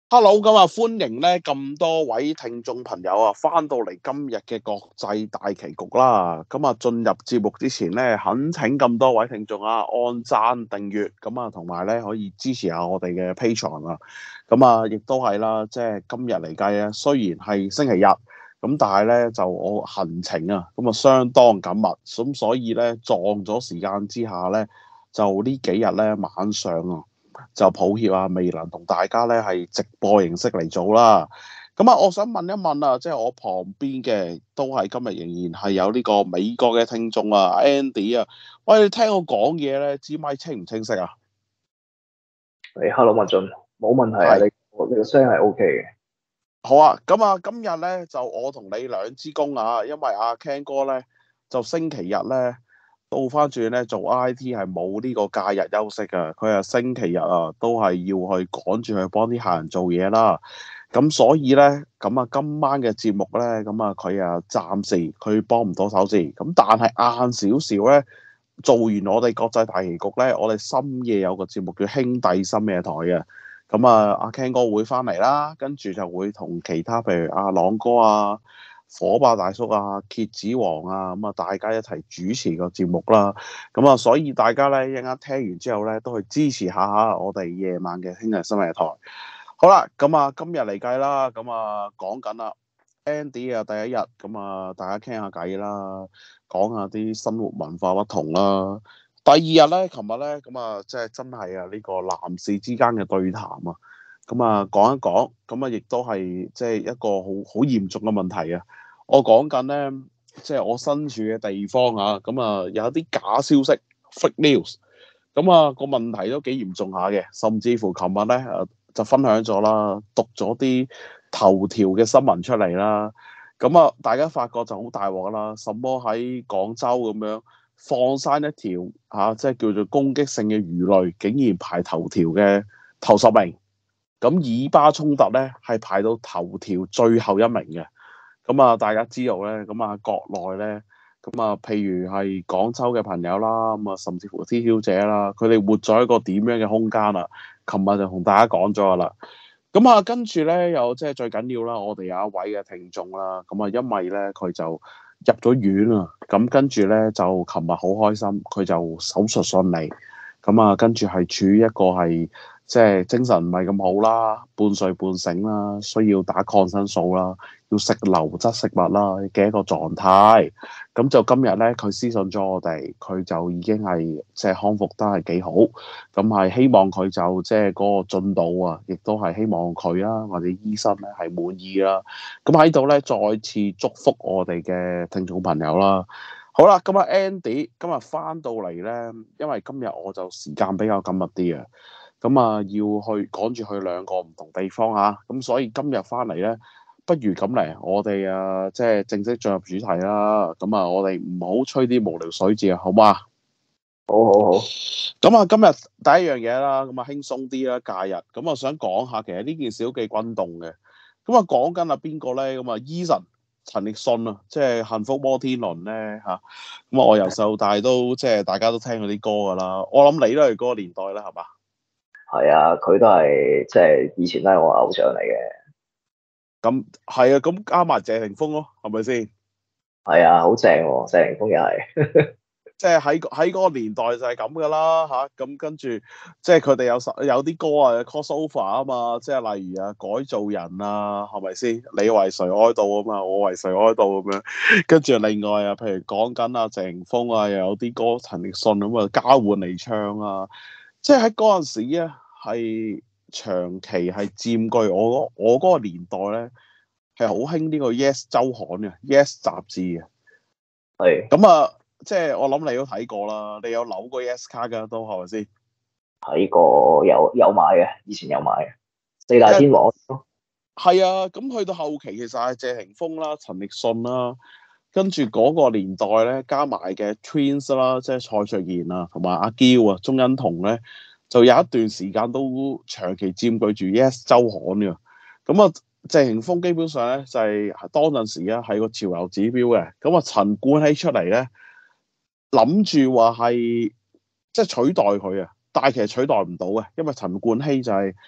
Hello，咁啊，歡迎咧咁多位聽眾朋友啊，翻到嚟今日嘅國際大棋局啦。咁啊，進入節目之前咧，懇請咁多位聽眾啊，按讚、訂閱，咁啊，同埋咧可以支持下我哋嘅 Patreon 啊。咁啊，亦都係啦，即係今日嚟計咧，雖然係星期日，咁但係咧就我行程啊，咁啊相當緊密，咁所以咧撞咗時間之下咧，就呢幾日咧晚上啊。就抱歉啊，未能同大家咧係直播形式嚟做啦。咁啊，我想問一問啊，即係我旁邊嘅都係今日仍然係有呢個美國嘅聽眾啊，Andy 啊，喂，你聽我講嘢咧，支咪清唔清晰啊？ 誒，Hello，文進，冇問題啊， 係， 你個聲係 OK 嘅。 好啊。咁啊，今日咧就我同你兩支公啊，因為阿 Ken 哥咧就星期日咧倒翻轉咧做 IT 係冇呢個假日休息㗎，佢係星期日啊都係要去趕住去幫啲客人做嘢啦。咁所以咧，咁啊今晚嘅節目咧，咁啊佢啊暫時佢幫唔到手字，咁但係晏少少咧做完我哋國際大棋局咧，我哋深夜有個節目叫兄弟深夜台嘅，咁啊阿 Ken 哥會翻嚟啦，跟住就會同其他譬如阿朗哥啊、火爆大叔啊、蝎子王啊，咁啊大家一齊主持個節目啦，咁啊所以大家咧一陣間聽完之後咧，都去支持下我哋夜晚嘅兄弟深夜台。好啦，咁啊，今日嚟計啦，咁啊講緊啦，Andy 啊第一日，咁啊大家傾下偈啦，講下啲生活文化不同啦。第二日咧，琴日咧，咁啊即係真係啊呢個男士之間嘅對談啊，咁啊講一講，咁啊亦都係即係一個好嚴重嘅問題啊。我講緊咧，即係我身處嘅地方啊，咁啊有一啲假消息 fake news，咁啊個問題都幾嚴重下嘅，甚至乎琴日咧就分享咗啦，讀咗啲頭條嘅新聞出嚟啦。咁啊，大家發覺就好大鑊啦。什麼喺廣州咁樣放生一條即係叫做攻擊性嘅魚類，竟然排頭條嘅頭十名。咁以巴衝突咧係排到頭條最後一名嘅。咁啊，大家知道咧，咁啊國內咧，咁啊譬如係廣州嘅朋友啦，咁啊甚至乎 T 小姐啦，佢哋活在一個點樣嘅空間啊？琴日就同大家講咗噶啦。咁啊，跟住咧又即係最緊要啦，我哋有一位嘅聽眾啦，咁啊因為咧佢就入咗院啊，咁跟住咧就琴日好開心，佢就手術順利，咁啊跟住係處於一個係即係精神唔係咁好啦，半睡半醒啦，需要打抗生素啦，要食流質食物啦嘅一個狀態。咁就今日咧，佢私信咗我哋，佢就已經係即係康復得係幾好，咁係希望佢就即係嗰個進度啊，亦都係希望佢啦或者醫生咧係滿意啦。咁喺度咧再次祝福我哋嘅聽眾朋友啦。好啦，咁啊 Andy 今日翻到嚟咧，因為今日我就時間比較緊密啲啊，咁啊要去趕住去兩個唔同地方啊，咁所以今日翻嚟咧。不如咁嚟，我哋即係正式進入主題啦。咁啊，我哋唔好吹啲無聊水字啊，好嘛？ 好好好， 咁啊，今日第一樣嘢啦，咁啊輕鬆啲啦，假日。咁啊，想講下其實呢件事都幾轟動嘅。咁啊，講緊啊邊個咧？咁啊，Eason 陳奕迅啊，即係幸福摩天輪咧嚇。咁啊，我由細到大都即係大家都聽嗰啲歌噶啦。我諗你都係嗰個年代啦，係嘛？ 係啊，佢都係即係以前都係我偶像嚟嘅。 咁係啊，咁加埋謝霆鋒咯，係咪先？ 係啊，好正喎，謝霆鋒又係。 即係喺嗰個年代就係咁噶啦嚇，咁跟住即係佢哋有啲歌啊 crossover 啊嘛，即係例如啊改造人啊，係咪先？你為誰哀悼啊嘛，我為誰哀悼咁樣，跟住另外啊，譬如講緊啊謝霆鋒啊，又有啲歌陳奕迅咁啊交換嚟唱啊，即係喺嗰陣時啊係長期係佔據我嗰個年代咧係好興呢個 Yes 週刊嘅 Yes 雜誌嘅， 係咁啊。即係我諗你都睇過啦，你有扭過 S 卡㗎都係咪先？ 睇過，有買嘅，以前有買嘅。四大因為天王係啊，咁去到後期其實係謝霆鋒啦、陳奕迅啦，跟住嗰個年代咧加埋嘅 Twins 啦，即係蔡卓妍啊，同埋阿嬌啊、鐘欣桐咧，就有一段時間都長期佔據住 Yes 週刊嘅。咁啊，謝霆鋒基本上咧就係當陣時啊係個潮流指標嘅。咁啊，陳冠希出嚟咧。諗住話係即係取代佢啊，但係其實取代唔到嘅，因為陳冠希就係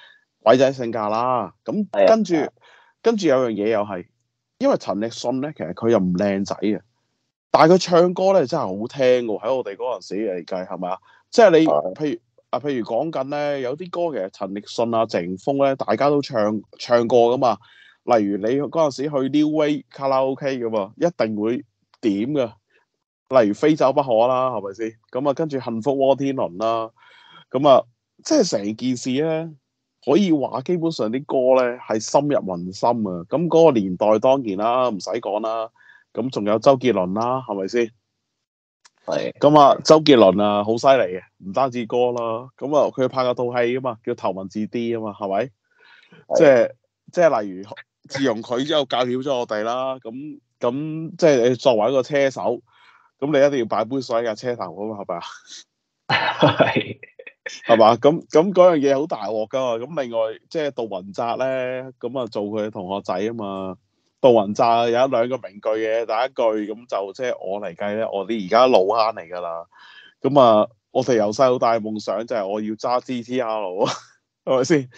鬼仔性格啦。咁係啊跟住有樣嘢又係，因為陳奕迅咧，其實佢又唔靚仔嘅，但係佢唱歌咧真係好聽喎。喺我哋嗰陣時嚟計係咪啊？即係你係譬如講緊咧，有啲歌其實陳奕迅啊、謝霆鋒咧，大家都唱過噶嘛。例如你嗰陣時去 New Way 卡拉 OK 噶嘛，一定會點噶。例如非走不可啦，係咪先？咁啊，跟住幸福摩天輪啦，咁啊，即係成件事咧，可以話基本上啲歌咧係深入民心啊！咁嗰個年代當然啦，唔使講啦。咁仲有周杰倫啦，係咪先？ 係咁啊，周杰倫啊，好犀利嘅，唔單止歌啦。咁啊，佢拍過套戲啊嘛，叫頭文字 D 啊嘛，係咪？即係即係例如，自從佢之後教曉咗我哋啦。咁即係你作為一個車手。咁你一定要擺杯水喺架車頭啊嘛，係咪啊？ 係係嘛？咁嗰樣嘢好大鑊噶嘛。咁另外即係杜汶澤咧，咁啊做佢同學仔啊嘛。杜汶澤有一兩個名句嘅，第一句咁就即係我嚟計咧，我哋而家老坑嚟㗎啦。咁啊，我哋由細到大夢想就係我要揸 GTR 係咪先？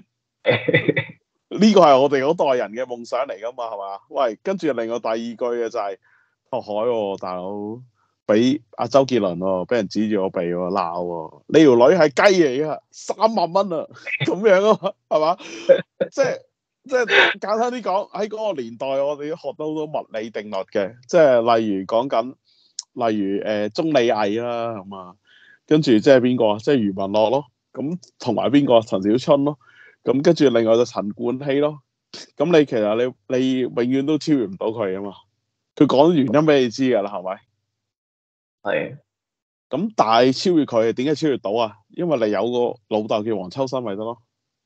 呢個係我哋嗰代人嘅夢想嚟㗎嘛，係嘛？喂，跟住另外第二句嘅就係拓海喎，大佬俾阿周杰倫喎，俾人指住我鼻喎，鬧喎，你條女係雞嚟㗎，3萬蚊啊，咁樣啊嘛，係嘛？即係簡單啲講，喺嗰個年代我哋都學到好多物理定律嘅，即係例如講緊，例如鐘理毅啦咁啊，跟住即係邊個啊？即係余文樂咯，咁同埋邊個啊？陳小春咯，咁跟住另外就陳冠希咯，咁你其實你永遠都超越唔到佢啊嘛。佢講原因俾你知㗎啦，係咪？ 係咁但係超越佢，點解超越到啊？因為你有個老豆叫黃秋生咪得咯。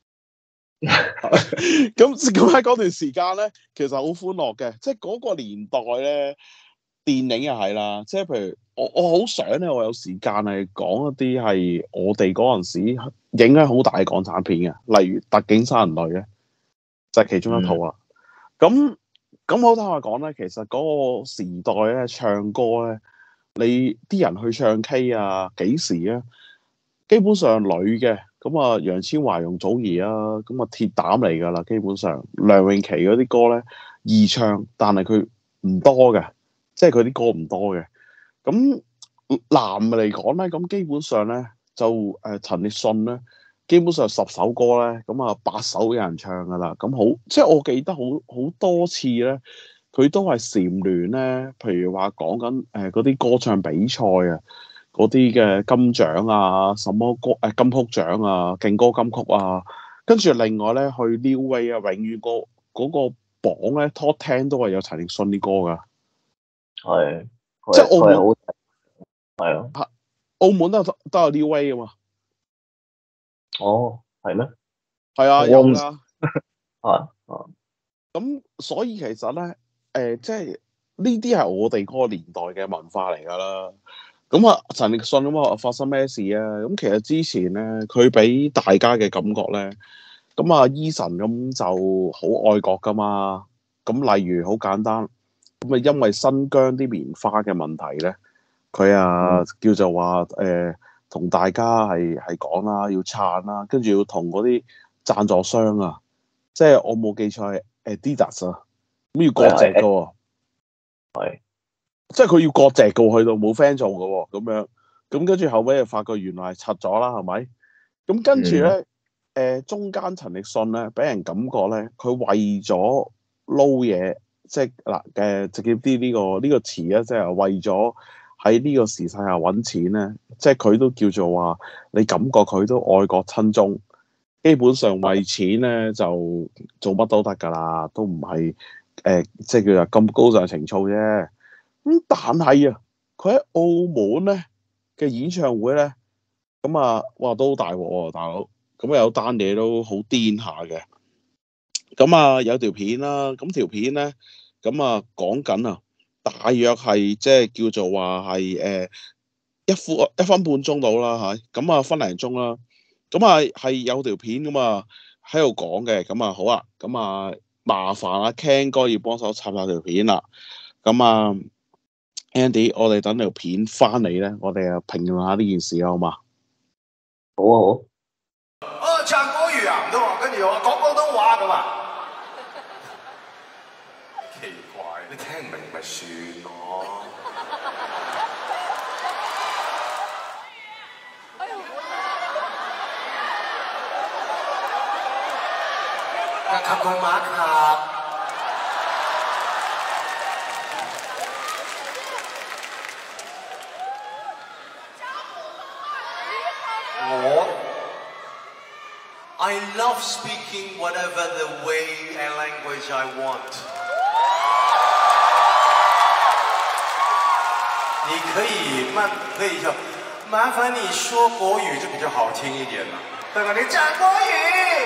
咁喺嗰段時間咧，其實好歡樂嘅，即係嗰個年代咧，電影又係啦，即係譬如我好想咧，我有時間係講一啲係我哋嗰陣時影響好大嘅港產片嘅，例如《特警三人隊》咧，就係其中一套啦。咁好坦白講咧，其實嗰個時代咧，唱歌咧，你啲人去唱 K 啊，幾時啊？基本上女嘅，咁啊楊千嬅、容祖兒啊，咁啊鐵膽嚟㗎啦。基本上梁詠琪嗰啲歌咧易唱，但係佢唔多嘅，即係佢啲歌唔多嘅。咁男嚟講咧，咁基本上咧就陳奕迅咧，基本上10首歌咧，咁啊8首有人唱㗎啦。咁好，即係我記得好多次咧，佢都係蟬聯咧，譬如話講緊嗰啲歌唱比賽啊。嗰啲嘅金獎啊，什麼歌金曲獎啊，勁歌金曲啊，跟住另外咧去 New Way 啊，永遠嗰個榜咧 Top 10都係有陳奕迅啲歌噶， 係即係澳門好係啊。 澳門都有 New Way 噶嘛。 哦，係咩？ 係啊，有㗎。 啊咁所以其實咧即係呢啲係我哋嗰個年代嘅文化嚟㗎啦。咁啊，陳奕迅咁啊，發生咩事啊？咁其實之前咧，佢俾大家嘅感覺咧，咁啊，Eason咁就好愛國噶嘛。咁例如好簡單，咁啊，因為新疆啲棉花嘅問題咧，佢啊叫做話同大家係講啦，要撐啦，跟住要同嗰啲贊助商啊，即係我冇記錯係Adidas啊，咁要割席噶喎。 係即係佢要割席嘅喎，去到冇 friend 做嘅喎，咁樣，咁跟住後尾就發覺原來係拆咗啦，係咪？咁跟住咧，中間陳奕迅咧，俾人感覺咧，佢為咗撈嘢，即係嗱直接啲呢個詞咧，即係為咗喺呢個時勢下揾錢咧，即係佢都叫做話，你感覺佢都愛國親中，基本上為錢咧就做乜都得㗎啦，都唔係即係叫做咁高尚情操啫。咁但係啊，佢喺澳門咧嘅演唱會咧，咁啊，哇都好大鑊喎，大佬。咁有單嘢都好癲下嘅。咁啊有條片啦，咁條片咧，咁啊講緊啊，大約係即係叫做話係一分半鐘到啦嚇，咁啊分零鐘啦。咁啊係有條片咁啊喺度講嘅，咁啊好啊，咁啊麻煩阿 Ken 哥要幫手插下條片啦。咁啊〜Andy，我哋等條片翻嚟咧，我哋啊評論下呢件事啊，好嘛？ 好啊好啊。 講國語啊，對吧？跟你咪算咯。及佢馬甲。I love speaking whatever the way and language I want. 你可以就麻煩你說國語就比較好聽一點啦。對吧？你講國語。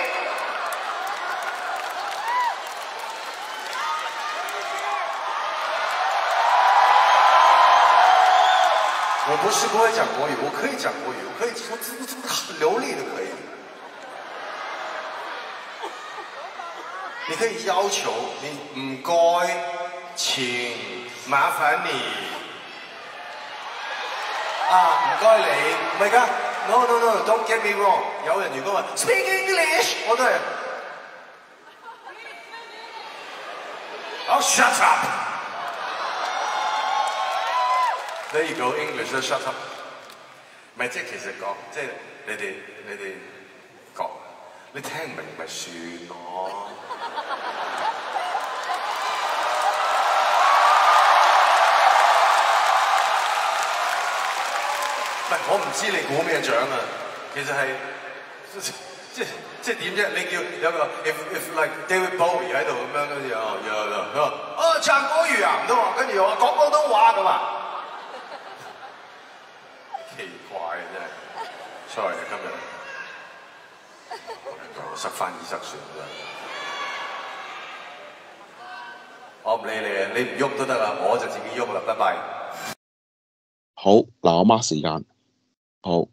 我不是不會講國語，我可以講國語，我很流利的可以。你可以要求你唔該，請麻煩你唔該你，唔係㗎 ，no，don't get me wrong。有人如果話 speak English， 我都係shut up。There you go English， shut up。唔係即係其實講，即係你哋講，你聽唔明咪算咯。我唔知你估咩獎啊，其實係即係點啫？你叫有個 if like David Bowie 喺度咁樣，跟住佢話唱國語啊，唔通跟住我話講廣東話咁啊？奇怪真係 ，sorry 今日我塞翻耳塞算啦。我唔理你啊，你唔喐都得啦，我就自己喐啦，拜拜。 好，嗱我 mark 時間。好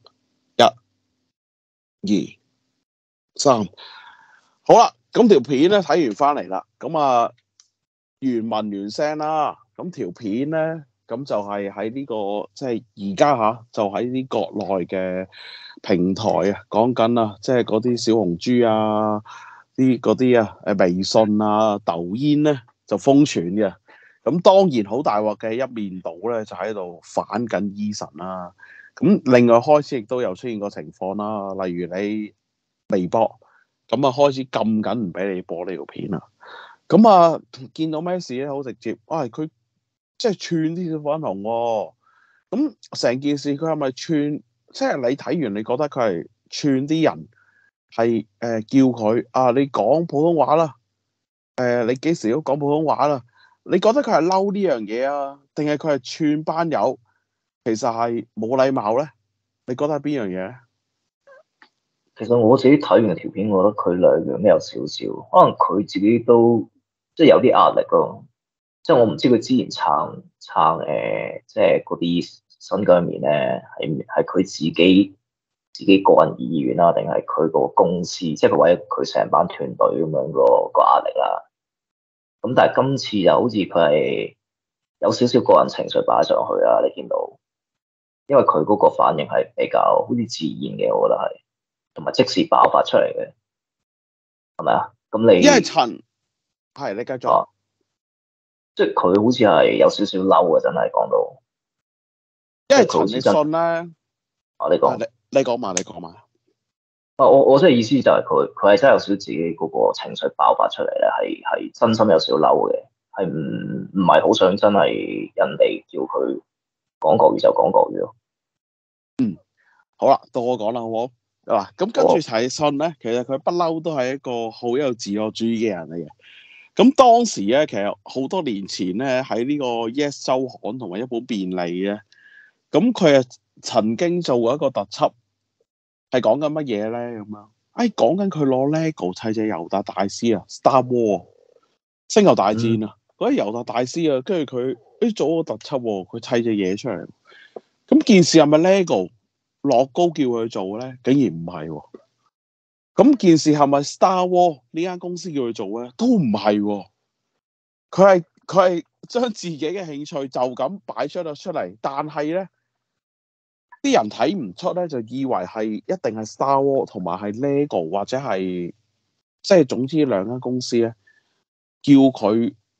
，1、2、3，好啦，咁條片咧睇完翻嚟啦，咁啊原文原聲啦，咁條片咧咁就係喺呢個即係而家就喺啲國內嘅平台啊，講緊啊，即係嗰啲小紅書啊，嗰啲微信啊、抖音咧就瘋傳嘅，咁當然好大鑊嘅一面倒咧就喺度反緊 Eason 啦。咁另外開始亦都有出現個情況啦，例如你微博咁開始禁緊唔俾你播呢條片啦。咁見到咩事咧？好直接，佢即係串啲小粉紅喎。咁成件事佢係咪串？即係你睇完你覺得佢係串啲人係叫佢你講普通話啦。你幾時都講普通話啦？你覺得佢係嬲呢樣嘢啊？定係佢係串班友？其實係冇禮貌咧，你覺得係邊樣嘢咧？ 其實我自己睇完條片，我覺得佢兩樣都有少少，可能佢自己都即係有啲壓力咯。即係我唔知佢之前撐即係嗰啲新疆棉咧，係佢自己個人意願啦，定係佢個公司，即係佢為咗佢成班團隊咁樣個壓力啦。咁但係今次又好似佢係有少少個人情緒擺上去啊，你見到。因為佢嗰個反應係比較好似自然嘅，我覺得係，同埋即時爆發出嚟嘅，係咪啊？咁你因為你繼續， 即係佢好似係有少少嬲嘅，真係講到。 因為陳奕迅咧，你講嘛。 我真係意思就係佢係真係有少少自己嗰個情緒爆發出嚟咧，係真心有少少嬲嘅，係唔係好想真係人哋叫佢講國語就講國語咯。 好啦，到我講啦，好唔好？嗱，咁跟住陳奕迅咧，其實佢不嬲都係一個好有自我主義嘅人嚟嘅。咁當時咧，其實好多年前咧，喺呢個 Yes 週刊同埋一本便利咧，咁佢曾經做過一個特輯，係講緊乜嘢咧？咁樣，講緊佢攞 LEGO 砌隻尤達大師啊 ，Star War 星球大戰啊，嗰啲尤達大師啊，跟住佢做個特輯喎，佢砌隻嘢出嚟。咁件事係咪 LEGO？樂高叫佢做咧，竟然唔係喎。咁件事係咪 Star War 呢間公司叫佢做咧？都唔係喎。佢係將自己嘅興趣就咁擺出嚟，但係咧啲人睇唔出咧，就以為係一定係 Star War 同埋係 LEGO 或者係即係總之兩間公司咧叫佢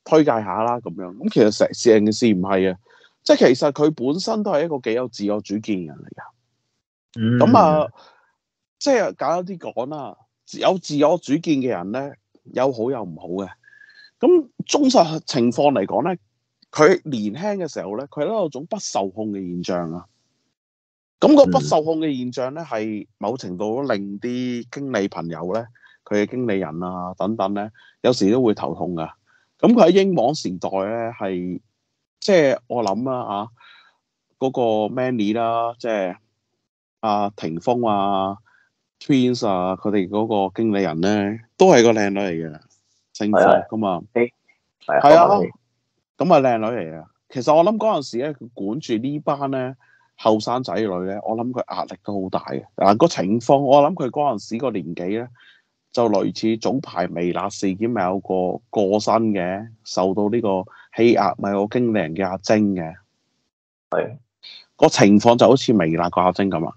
推介下啦咁樣。咁其實成件事唔係啊，即係其實佢本身都係一個幾有自我主見嘅人嚟㗎。咁啊，即係簡單啲講啦，有自我主見嘅人咧，有好有唔好嘅。咁忠實情況嚟講咧，佢年輕嘅時候咧，佢都有種不受控嘅現象啊。咁個不受控嘅現象咧，係某程度都令啲經理朋友咧，佢嘅經理人啊等等咧，有時都會頭痛噶。咁佢喺英皇時代咧，係即係我諗啦嗰個 Manny 啦，即係阿霆鋒啊、Twins 啊，佢哋嗰個經理人咧，都係個靚女嚟嘅，姓霍噶嘛。係啊，咁啊靚女嚟嘅。其實我諗嗰陣時咧，佢管住呢班咧後生仔女咧，我諗佢壓力都好大嘅。嗱個情況，我諗佢嗰陣時個年紀咧，就類似早排微辣事件咪有個過身嘅，受到呢個欺壓，咪有個經理人嘅阿晶嘅。 係個情況就好似微辣個阿晶咁啊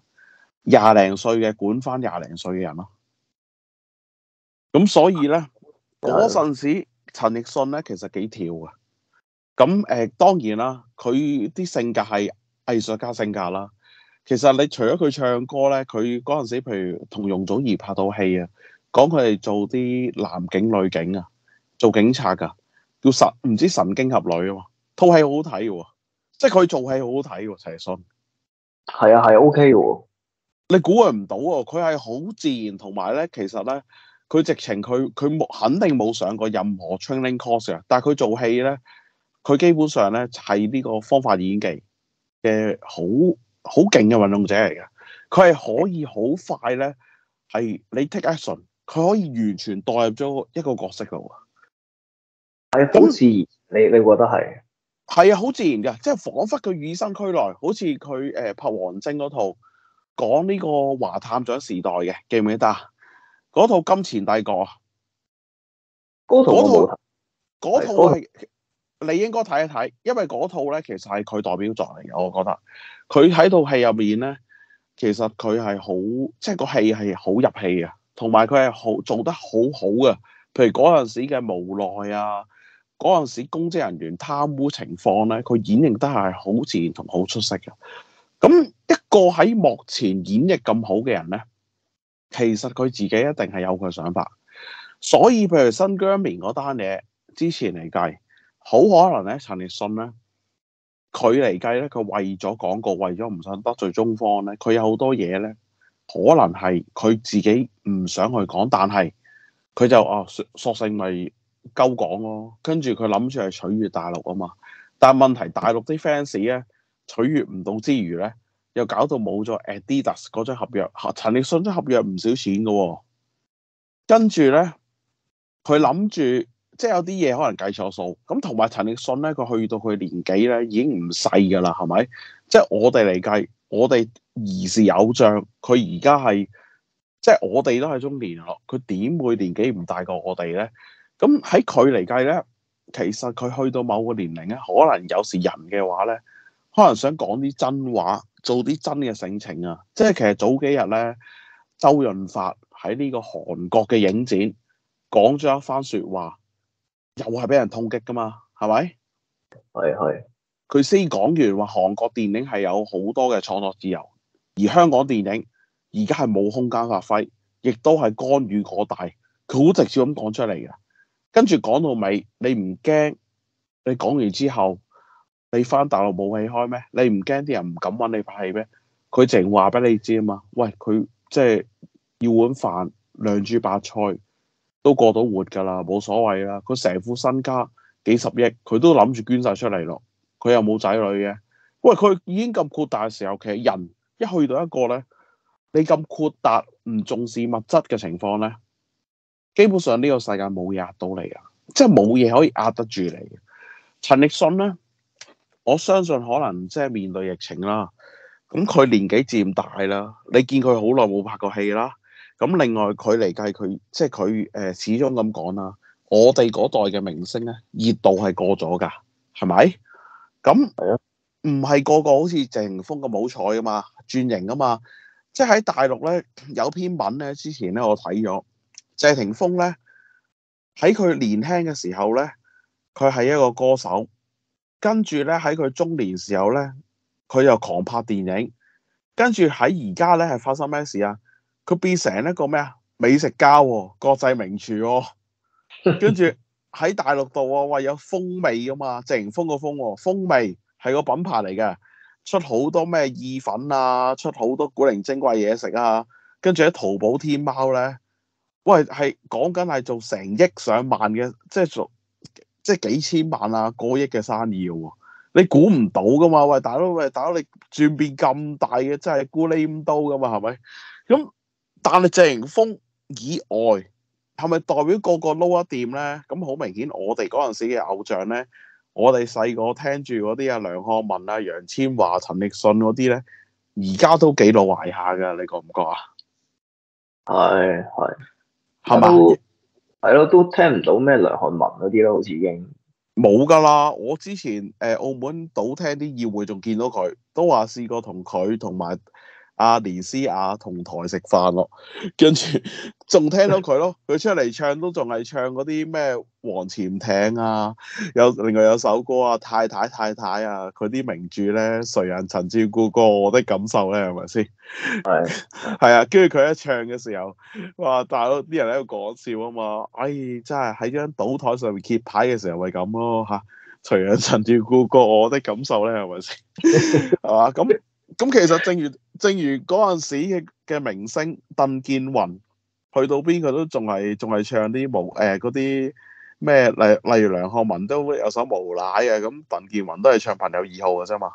，20零歲嘅管翻20零歲嘅人咯。咁所以咧，嗰陣時陳奕迅咧其實幾跳啊。咁當然啦，佢啲性格係藝術家性格啦。其實你除咗佢唱歌咧，佢嗰陣時譬如同容祖兒拍套戲啊，講佢哋做啲男警女警啊，做警察噶，叫唔知神經俠侶啊嘛，套戲好好睇嘅喎，即係佢做戲好好睇喎，陳奕迅。 係啊係 OK 嘅喎， 你估佢唔到喎，佢係好自然，同埋咧，其實咧，佢直情佢肯定冇上過任何 training course 啊，但係佢做戲咧。佢基本上咧係呢個方法演技嘅好勁嘅運動者嚟嘅，佢係可以好快咧係你 take action，佢可以完全代入咗一個角色度啊。 係好自然，你覺得係？ 係啊，好自然嘅，即係彷彿佢與生俱來，好似佢拍王晶嗰套講呢個華探長時代嘅，記唔記得啊？嗰套《金錢帝國》啊，嗰套係。你應該睇一睇，因為嗰套咧其實係佢代表作嚟嘅，我覺得佢喺套戲入面咧，其實佢係好，即係個戲係好入戲嘅，同埋佢係好做得好好嘅。譬如嗰陣時嘅無奈啊，嗰陣時公職人員貪污情況咧，佢演繹得係好自然同好出色嘅。咁一個喺幕前演繹咁好嘅人咧，其實佢自己一定係有佢想法。所以譬如新疆棉嗰單嘢之前嚟計。好可能咧，陳奕迅咧，佢嚟計咧，佢為咗廣告，為咗唔想得罪中方咧，佢有好多嘢咧，可能係佢自己唔想去講，但係佢就索性咪鳩講咯。跟住佢諗住係取悅大陸啊嘛，但係問題大陸啲 fans 咧取悅唔到之餘咧，又搞到冇咗 Adidas 嗰張合約，陳奕迅張合約唔少錢嘅喎。跟住咧，佢諗住。即係有啲嘢可能計錯數，咁同埋陳奕迅咧，佢去到佢年紀咧已經唔細㗎啦，係咪？即係我哋嚟計，我哋兒時偶像，佢而家係即係我哋都係中年咯，佢點會年紀唔大過我哋咧？咁喺佢嚟計咧，其實佢去到某個年齡咧，可能有時人嘅話咧，可能想講啲真話，做啲真嘅性情啊！即係其實早幾日咧，周潤發喺呢個韓國嘅影展講咗一番説話。又係俾人痛擊噶嘛，係咪？ 係。 佢先講完話，韓國電影係有好多嘅創作自由，而香港電影而家係冇空間發揮，亦都係干預過大。佢好直接咁講出嚟嘅，跟住講到尾，你唔驚？你講完之後，你翻大陸冇戲開咩？你唔驚啲人唔敢揾你拍戲咩？佢淨話俾你知啊嘛。喂，佢即係要碗飯，兩豬八菜。都過到活㗎啦，冇所謂啦。佢成副身家幾十億，佢都諗住捐晒出嚟咯。佢又冇仔女嘅。喂，佢已經咁闊達嘅時候，其實人一去到一個咧，你咁闊達唔重視物質嘅情況咧，基本上呢個世界冇嘢壓到你啊，即係冇嘢可以壓得住你。陳奕迅咧，我相信可能即係面對疫情啦，咁佢年紀漸大啦，你見佢好耐冇拍過戲啦。咁另外佢嚟計佢即係佢始終咁講啦，我哋嗰代嘅明星咧熱度係過咗㗎，係咪？咁係啊， 唔係個個好似謝霆鋒咁好彩㗎嘛，轉型啊嘛。即係喺大陸咧有篇文咧，之前咧我睇咗謝霆鋒咧喺佢年輕嘅時候咧， 佢係一個歌手，跟住咧喺佢中年時候咧，佢又狂拍電影，跟住喺而家咧係發生咩事啊？佢變成一個咩啊？美食家喎，國際名廚喎，跟住喺大陸度啊，話有風味噶嘛，謝霆鋒個風喎，風味係個品牌嚟嘅，出好多咩意粉啊，出好多古靈精怪嘢食啊，跟住喺淘寶天貓咧，喂係講緊係做成億上萬嘅，即係幾千萬啊，過億嘅生意喎，你估唔到噶嘛？喂大佬，你轉變咁大嘅，真係咕哩咁刀噶嘛，係咪？咁但係謝霆鋒以外，係咪代表個個撈一掂咧？咁好明顯，我哋嗰陣時嘅偶像咧，我哋細個聽住嗰啲啊梁漢文啊、楊千嬅、陳奕迅嗰啲咧，而家都幾老懷下噶，你覺唔覺啊？係嘛？ 係咯，都聽唔到咩梁漢文嗰啲咯，好似已經冇噶啦。我之前澳門賭廳啲宴會仲見到佢，都話試過同佢同埋阿連詩雅同台食飯咯，跟住仲聽到佢咯，佢出嚟唱都仲係唱嗰啲咩黃潛艇啊，另外有首歌啊太太啊，佢啲名著咧，誰人曾照顧過我的感受咧，係咪先？係啊，跟住佢一唱嘅時候，哇大佬啲人喺度講笑啊嘛，哎真係喺張賭台上面揭牌嘅時候咪咁咯嚇，誰人曾照顧過我的感受咧，係咪先？係嘛？咁其實正如嗰陣時嘅明星鄧健泓，去到邊佢都仲係唱啲嗰啲咩，例如梁漢文都有首無賴啊，咁鄧健泓都係唱朋友2號嘅啫嘛。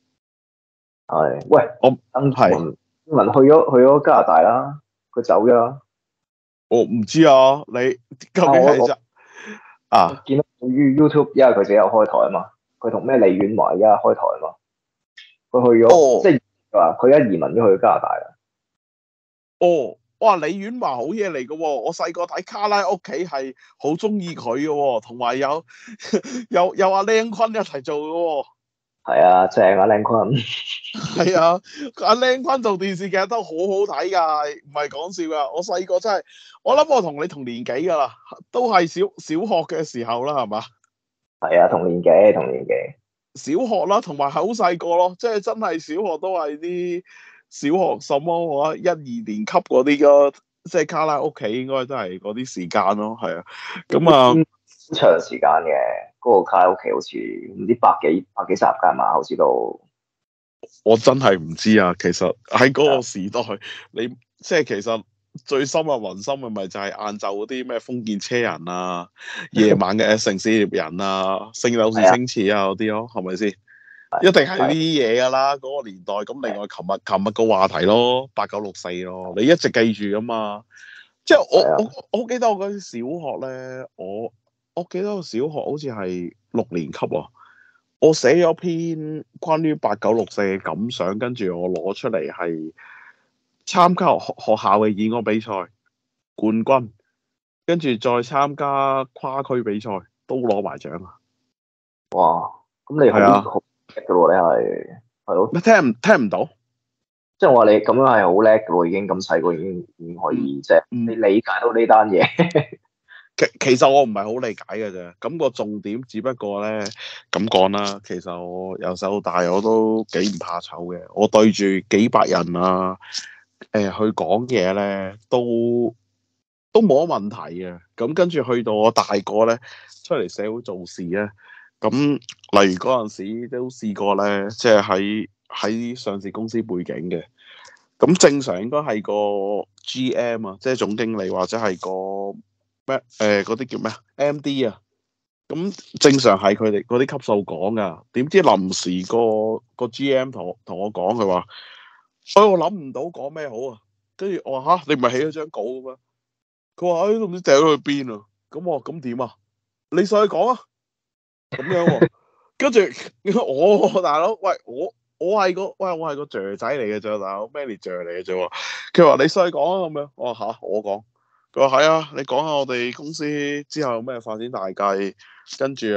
喂，鄧健泓去咗加拿大啦，佢走咗啦。 我唔知啊，你究竟係啫？啊， 見到 YouTube，因為佢自己有開台啊嘛，佢同咩李婉華而家開台啊嘛，佢去咗，即係話佢一移民咗去加拿大啦。 哇！李婉華好嘢嚟嘅喎，我細個睇卡拉屋企係好中意佢嘅喎，同埋有阿靚坤一齊做嘅喎。 係啊，正啊，靚坤。 係啊，阿靚坤做電視劇都好好睇㗎，唔係講笑㗎。我細個真係，我諗我同你同年紀㗎啦，都係小學嘅時候啦，係嘛？ 係啊，同年紀。 小學啦，同埋好細個咯，即係真係小學都係啲小學什麼話1、2年級嗰啲咯，即係卡拉屋企應該都係嗰啲時間咯，係啊。咁啊， 好長時間嘅嗰個卡拉屋企好似唔知百幾集㗎嘛，好似都。 我真係唔知啊，其實喺嗰個時代，你即係其實最深入民心嘅咪就係晏晝嗰啲咩封建車人啊，夜晚嘅城市獵人啊，聖鬥士星矢啊嗰啲咯，係咪先？一定係呢啲嘢㗎啦，嗰個年代。咁另外琴日個話題咯，8964咯，你一直記住㗎嘛。即係我記得我嗰陣小學咧，我記得我小學好似係6年級啊。我寫咗篇關於8964嘅感想，跟住我攞出嚟係參加學校嘅演講比賽冠軍，跟住再參加跨區比賽都攞埋獎啊！ 哇，咁你好叻嘅喎，你係咯？ 聽唔到？即係我話你咁樣係好叻嘅喎，已經咁細個已經可以即係你理解到呢單嘢。 其實我唔係好理解嘅啫，咁個重點只不過咧咁講啦。其實我由細到大我都幾唔怕醜嘅，我對住幾百人啊，去講嘢咧都冇乜問題嘅。咁跟住去到我大個咧出嚟社會做事咧，咁例如嗰陣時都試過咧，即係喺上市公司背景嘅，咁正常應該係個 GM 啊，即係總經理或者係個咩嗰啲叫咩 MD 啊，咁正常係佢哋嗰啲級數講噶，點知臨時個 GM 同我講，佢話，我諗唔到講咩好啊，跟住我話吓，你唔係起咗張稿嘅咩？佢話都唔知掉咗去邊啊，咁我話咁點啊？你上去講啊，咁樣喎，跟住我大佬，喂我係個雀仔嚟嘅啫，大佬 manager 嚟嘅啫喎，佢話你上去講啊，咁樣，我話吓，我講。佢話係啊，你講下我哋公司之後有咩發展大計，跟住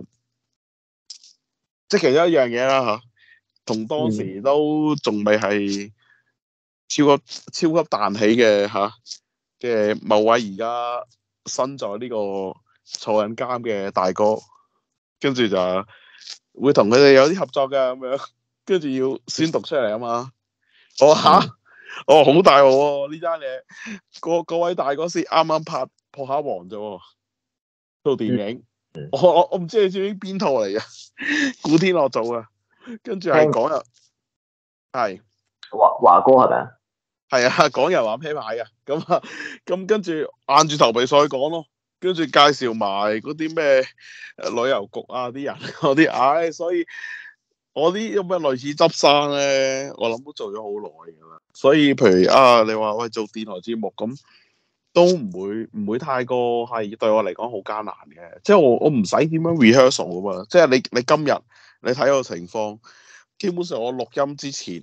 即係其中一樣嘢啦嚇，同當時都仲未係超級彈起嘅嚇嘅某位而家身在呢個坐緊監嘅大哥跟住就會同佢哋有啲合作嘅咁樣，跟住要宣讀出嚟啊嘛。我話嚇，哦好大鑊喎呢單嘢，嗰位大哥先啱啱拍《撲克王》啫喎，套電影。我唔知你知唔知邊套嚟嘅？古天樂做嘅，跟住係講人係華哥係咪啊？ 係啊，講人玩啤牌嘅，咁跟住硬住頭皮上去講咯，跟住介紹埋嗰啲咩旅遊局啊啲人嗰啲，所以我啲咁嘅類似執生咧，我諗都做咗好耐㗎啦。所以譬如你話喂做電台節目咁，都唔會太過係對我嚟講好艱難嘅，即係我唔使點樣 rehearsal 噶嘛，即係你今日你睇個情況，基本上我錄音之前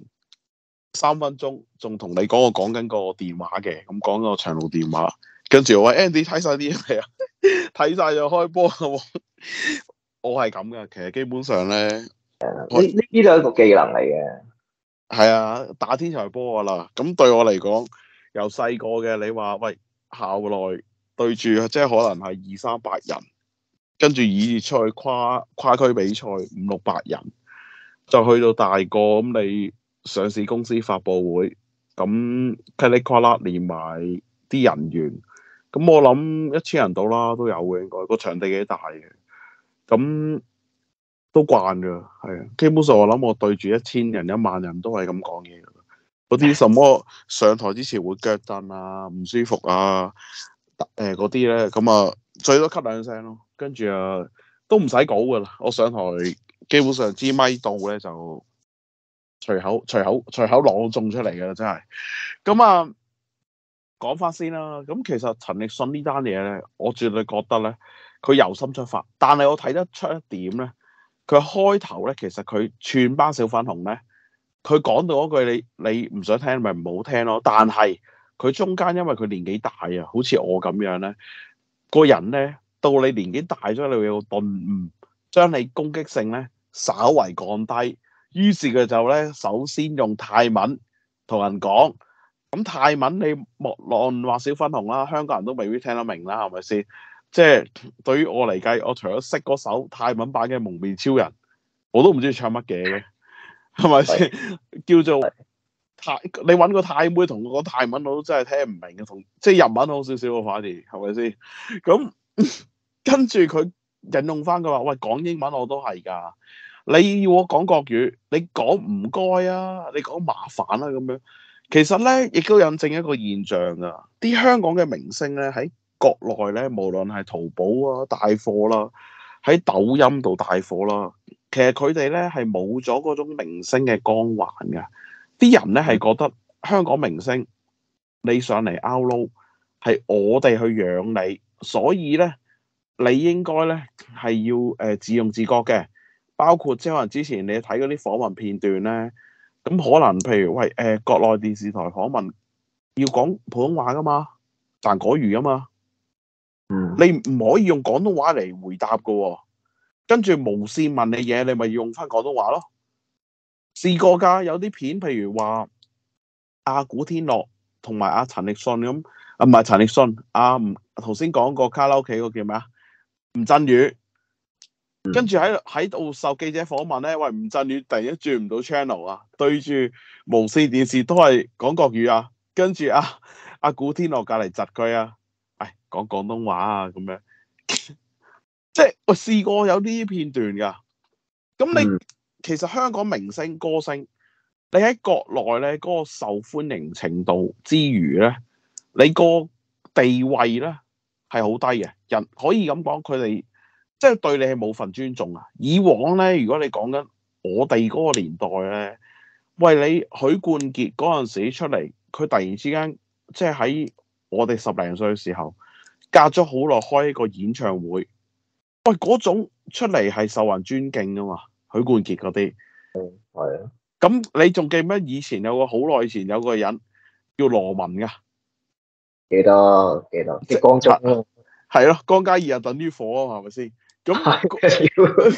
3分鐘仲同你講我講緊個電話嘅，咁講個長路電話，跟住我話 Andy 睇晒啲嘢未啊？睇晒就開波喎。我係咁噶，其實基本上咧， 呢都係一個技能嚟嘅。 係啊，打天才波噶啦。咁對我嚟講，由細個嘅你話喂校內對住即係可能係200-300人，跟住以出去跨區比賽500-600人，就去到大個咁你上市公司發佈會，咁噼里呱啦連埋啲人員，咁我諗1000人到啦都有嘅，應該個場地幾大嘅，咁都慣噶，係啊，基本上我諗我對住1000人10000人都係咁講嘢噶，嗰啲什麼上台之前會腳震啊、唔舒服啊，嗰啲咧，咁啊最多咳2聲咯，跟住都唔使稿噶啦，我上台基本上支咪到咧就隨口朗誦出嚟嘅啦，真係。咁講翻先啦，咁其實陳奕迅呢單嘢咧，我絕對覺得咧佢由心出發，但係我睇得出一點咧。佢開頭咧，其實佢串班小粉紅咧，佢講到嗰句你唔想聽咪唔好聽咯。但係佢中間因為佢年紀大啊，好似我咁樣咧，個人咧到你年紀大咗，你會有頓悟，將你攻擊性咧稍為降低。於是佢就咧首先用泰文同人講，咁泰文你莫論話小粉紅啦，香港人都未必聽得明啦，係咪先？即係對於我嚟計，我除咗識嗰首泰文版嘅《蒙面超人》，我都唔知佢唱乜嘢嘅，係咪先？叫做你揾個泰妹同我講泰文，我都真係聽唔明嘅，同即係日文好少少喎，反而係咪先？咁跟住佢引用翻佢話：喂，講英文我都係㗎，你要我講國語，你講唔該啊，你講麻煩啦咁樣。其實咧，亦都印證一個現象㗎，啲香港嘅明星咧喺國內咧，無論係淘寶啊帶貨啦，喺抖音度帶貨啦，其實佢哋咧係冇咗嗰種明星嘅光環嘅。啲人咧係覺得香港明星你上嚟 outload 係我哋去養你，所以咧你應該咧係要自用自覺嘅。包括即係可能之前你睇嗰啲訪問片段咧，咁可能譬如喂國內電視台訪問要講普通話噶嘛，賺果魚啊嘛。你唔可以用廣東話嚟回答噶喎，跟住無線問你嘢，你咪用翻廣東話咯。試過㗎，有啲片，譬如話阿古天樂同埋阿陳奕迅咁，唔係陳奕迅，頭先講過卡拉 OK 嗰個叫咩啊？吳鎮宇，跟住喺度受記者訪問咧，喂，吳鎮宇突然間轉唔到 channel 啊，對住無線電視都係講國語啊，跟住阿古天樂隔離窒佢啊。講廣東話啊，咁樣，即係我試過有呢啲片段噶。咁你其實香港明星歌星，你喺國內咧嗰個受歡迎程度之餘咧，你個地位咧係好低嘅。人可以咁講，佢哋即係對你係冇份尊重啊。以往咧，如果你講緊我哋嗰個年代咧，喂，你許冠傑嗰陣時出嚟，佢突然之間即係喺我哋10零歲嘅時候。隔咗好耐開一個演唱會，喂，嗰種出嚟係受人尊敬噶嘛？許冠傑嗰啲， 係啊。 咁你仲記唔記得以前好耐以前有個人叫羅文噶？ 記得，即係光宗咯。 係咯，光加熱等於火啊嘛，係咪先？咁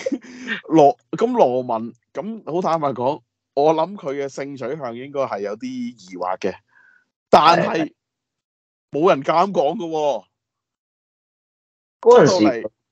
羅文咁好坦白講，我諗佢嘅性取向應該係有啲疑惑嘅，但係冇人敢講噶喎。 嗰陣時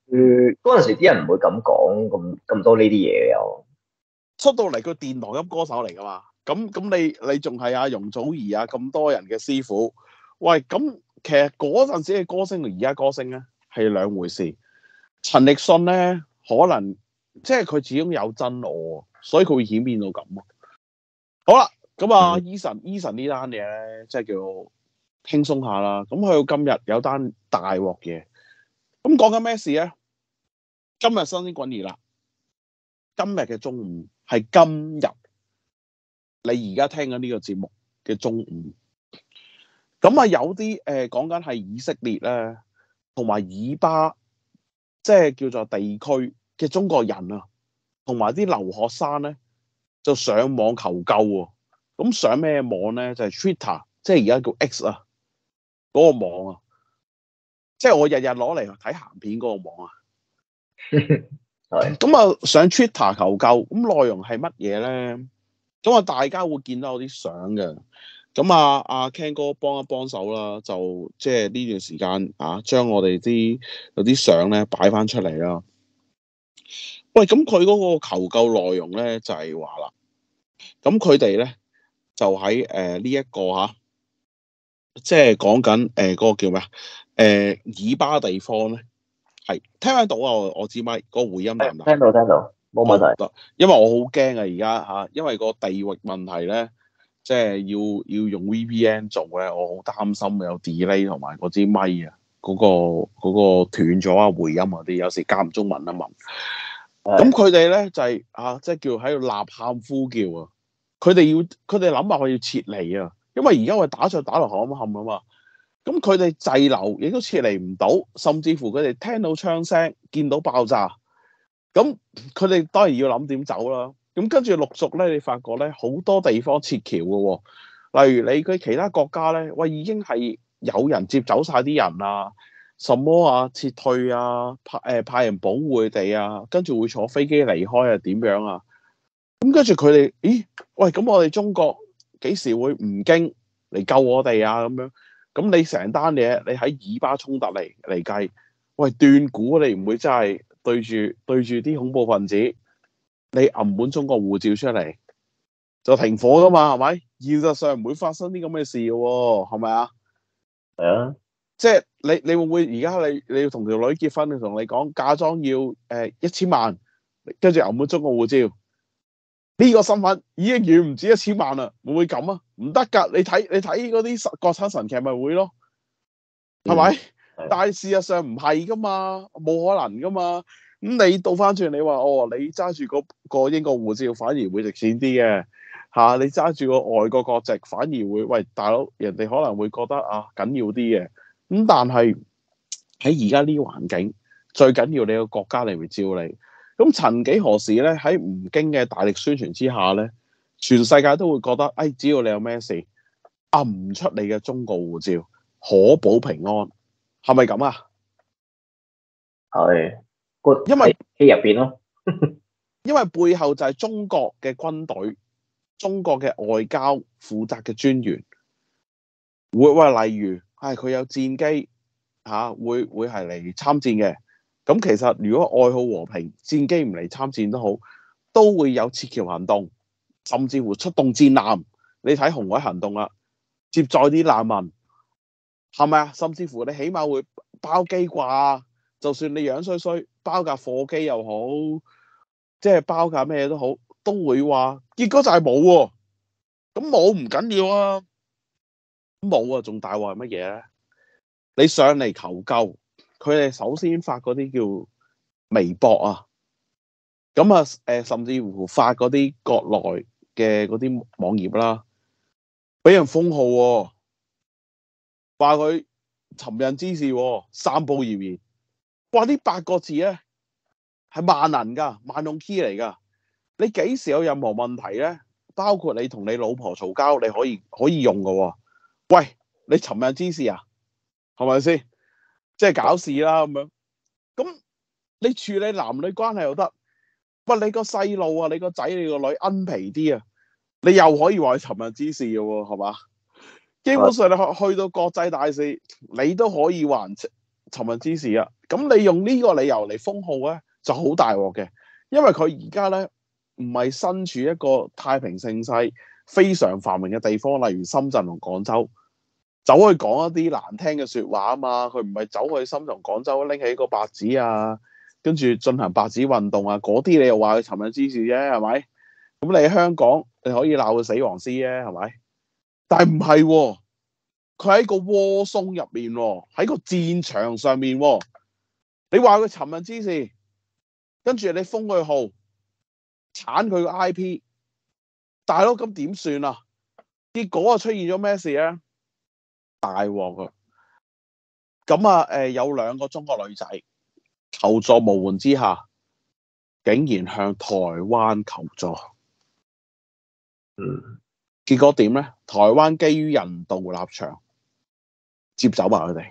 嗰陣時啲人唔會咁講咁多呢啲嘢又。 出到嚟佢電台音歌手嚟噶嘛？咁你仲係阿容祖兒啊咁多人嘅師傅？喂，咁其實嗰陣時嘅歌星同而家歌星咧係兩回事。陳奕迅咧可能即係佢始終有真我，所以佢會演變到咁啊。好啦，咁啊，Eason 呢單嘢咧，即係叫輕鬆下啦。咁去到今日有單大鑊嘢，咁講緊咩事咧？今日新鮮滾熱辣，今日嘅中午係今日你而家聽緊呢個節目嘅中午。咁啊，有啲講緊係以色列咧，同埋以巴，即係叫做地區嘅中國人啊，同埋啲留學生咧，就上網求救喎。咁上咩網咧？就係 Twitter，即係而家叫 X 啊，嗰個網啊，即係我日日攞嚟睇鹹片嗰個網啊。 係。 咁啊，上 Twitter 求救，咁內容係乜嘢咧？咁啊，大家會見到有啲相嘅。咁啊，阿 Ken 哥幫一幫手啦，就即係呢段時間啊，將我哋有啲相咧擺翻出嚟啦。喂，咁佢嗰個求救內容咧就係話啦，咁佢哋咧就喺呢一個嚇，即係講緊嗰個叫咩啊？以巴地方咧係聽得到啊！我知咪個回音得唔得？ 聽到，冇問題。 因為我好驚啊！而家嚇，因為個地域問題咧。即係要用 VPN 做咧，我好擔心有 delay 同埋嗰支咪啊，嗰個斷咗啊，回音嗰啲，有時間唔中問一問。咁佢哋咧就係即係叫喺度吶喊呼叫啊！佢哋諗下我要撤離啊，因為而家我打仗打落冚冚啊嘛。咁佢哋滯留亦都撤離唔到，甚至乎佢哋聽到槍聲、見到爆炸，咁佢哋當然要諗點走啦。咁跟住陸續咧，你發覺咧好多地方撤僑嘅喎，例如你佢其他國家咧，喂已經係有人接走晒啲人啊，什麼啊撤退啊，派人保護佢哋啊，跟住會坐飛機離開啊點樣啊？咁跟住佢哋，咦？喂，咁我哋中國幾時會唔經嚟救我哋啊？咁樣，咁你成單嘢你喺以巴衝突嚟計，喂斷估你唔會真係對住啲恐怖分子？你揞本中國護照出嚟就停火噶嘛，係咪？現實上唔會發生啲咁嘅事嘅喎，係咪啊？ 係啊， 即係你會唔會而家你要同條女結婚，你同你講嫁妝要1000萬，跟住揞本中國護照，呢個身份已經遠唔止1000萬啦，會唔會咁啊？唔得㗎，你睇嗰啲國產神劇咪會咯，係咪？但係事實上唔係噶嘛，冇可能噶嘛。咁你倒翻轉，你話你揸住個英國護照反而會值錢啲嘅嚇，你揸住個外國國籍反而會，喂大佬，人哋可能會覺得緊要啲嘅。咁但係喺而家呢個環境，最緊要你個國家嚟會照你。咁曾幾何時咧，喺吳京嘅大力宣傳之下咧，全世界都會覺得，只要你有咩事，唔出你嘅中國護照，可保平安，係咪咁啊？ 係。 因為戲入邊咯， 因為背後就係中國嘅軍隊、中國嘅外交負責嘅專員，會話例如佢有戰機會係嚟參戰嘅。咁其實如果愛好和平，戰機唔嚟參戰都好，都會有撤僑行動，甚至乎出動戰艦。你睇紅海行動啦，接載啲難民，係咪啊？甚至乎你起碼會包機啩，就算你樣衰衰。包架貨機又好，即係包架咩都好，都會話。結果就係冇喎，咁冇唔緊要啊，冇啊，仲大鑊係乜嘢咧？你上嚟求救，佢哋首先發嗰啲叫微博啊，咁啊甚至乎發嗰啲國內嘅嗰啲網頁啦，俾人封號喎，話佢尋釁滋事喎，散佈謠言。哇！呢8個字咧係萬能噶，萬用 key 嚟噶。你幾時有任何問題咧？包括你同你老婆嘈交，你可以用噶喎。喂，你尋釁滋事啊？係咪先？即係搞事啦咁樣。咁你處理男女關係又得。喂，你個細路啊，你個仔你個女奀皮啲啊，你又可以話佢尋釁滋事嘅喎，係嘛？基本上你去到國際大事，你都可以話人尋釁滋事啊。咁你用呢個理由嚟封號咧，就好大鑊嘅，因為佢而家咧唔係身處一個太平盛世、非常繁榮嘅地方，例如深圳同廣州，走去講一啲難聽嘅説話啊嘛。佢唔係走去深圳同廣州拎起個白紙啊，跟住進行白紙運動啊，嗰啲你又話佢尋釁滋事啫，係咪？咁你喺香港你可以鬧佢死黃絲啫，係咪？但係唔係喎，佢喺個窩鬆入面喎，喺個戰場上面喎，你話佢尋釁滋事，跟住你封佢號，剷佢個 IP， 大佬咁點算啊？結果啊出現咗咩事咧？大鑊啊！咁啊有2個中國女仔求助無門之下，竟然向台灣求助。結果點咧？台灣基於人道立場，接走埋佢哋。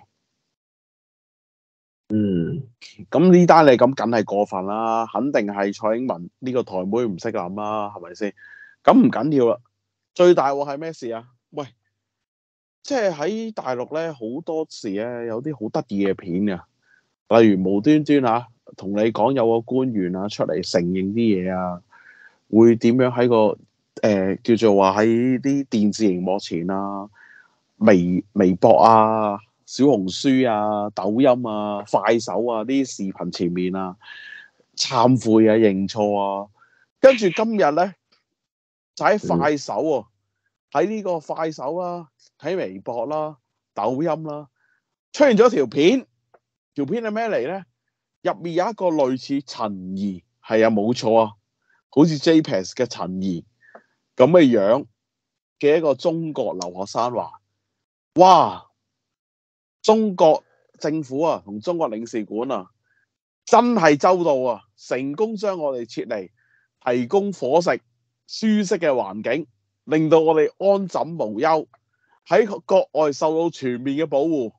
咁呢單你咁梗係過分啦，肯定係蔡英文呢個台妹唔識諗啦，係咪先？咁唔緊要啦，最大鑊係咩事啊？喂，即係喺大陸咧，好多時咧有啲好得意嘅片嘅，例如無端端同你講有個官員出嚟承認啲嘢啊，會點樣喺個叫做話喺啲電視熒幕前啊、微博啊、小紅書啊、抖音啊、快手啊啲視頻前面啊，懺悔啊、認錯啊，跟住今日咧就喺快手喎，喺呢個快手啦、喺微博啦、抖音啦，出現咗條片，條片係咩嚟咧？入面有一個類似陳怡，係啊冇錯啊，好似 JPEX 嘅陳怡咁嘅樣嘅一個中國留學生話：哇！中國政府同中國領事館真係周到啊，成功將我哋撤離，提供伙食、舒適嘅環境，令到我哋安枕無憂，喺國外受到全面嘅保護。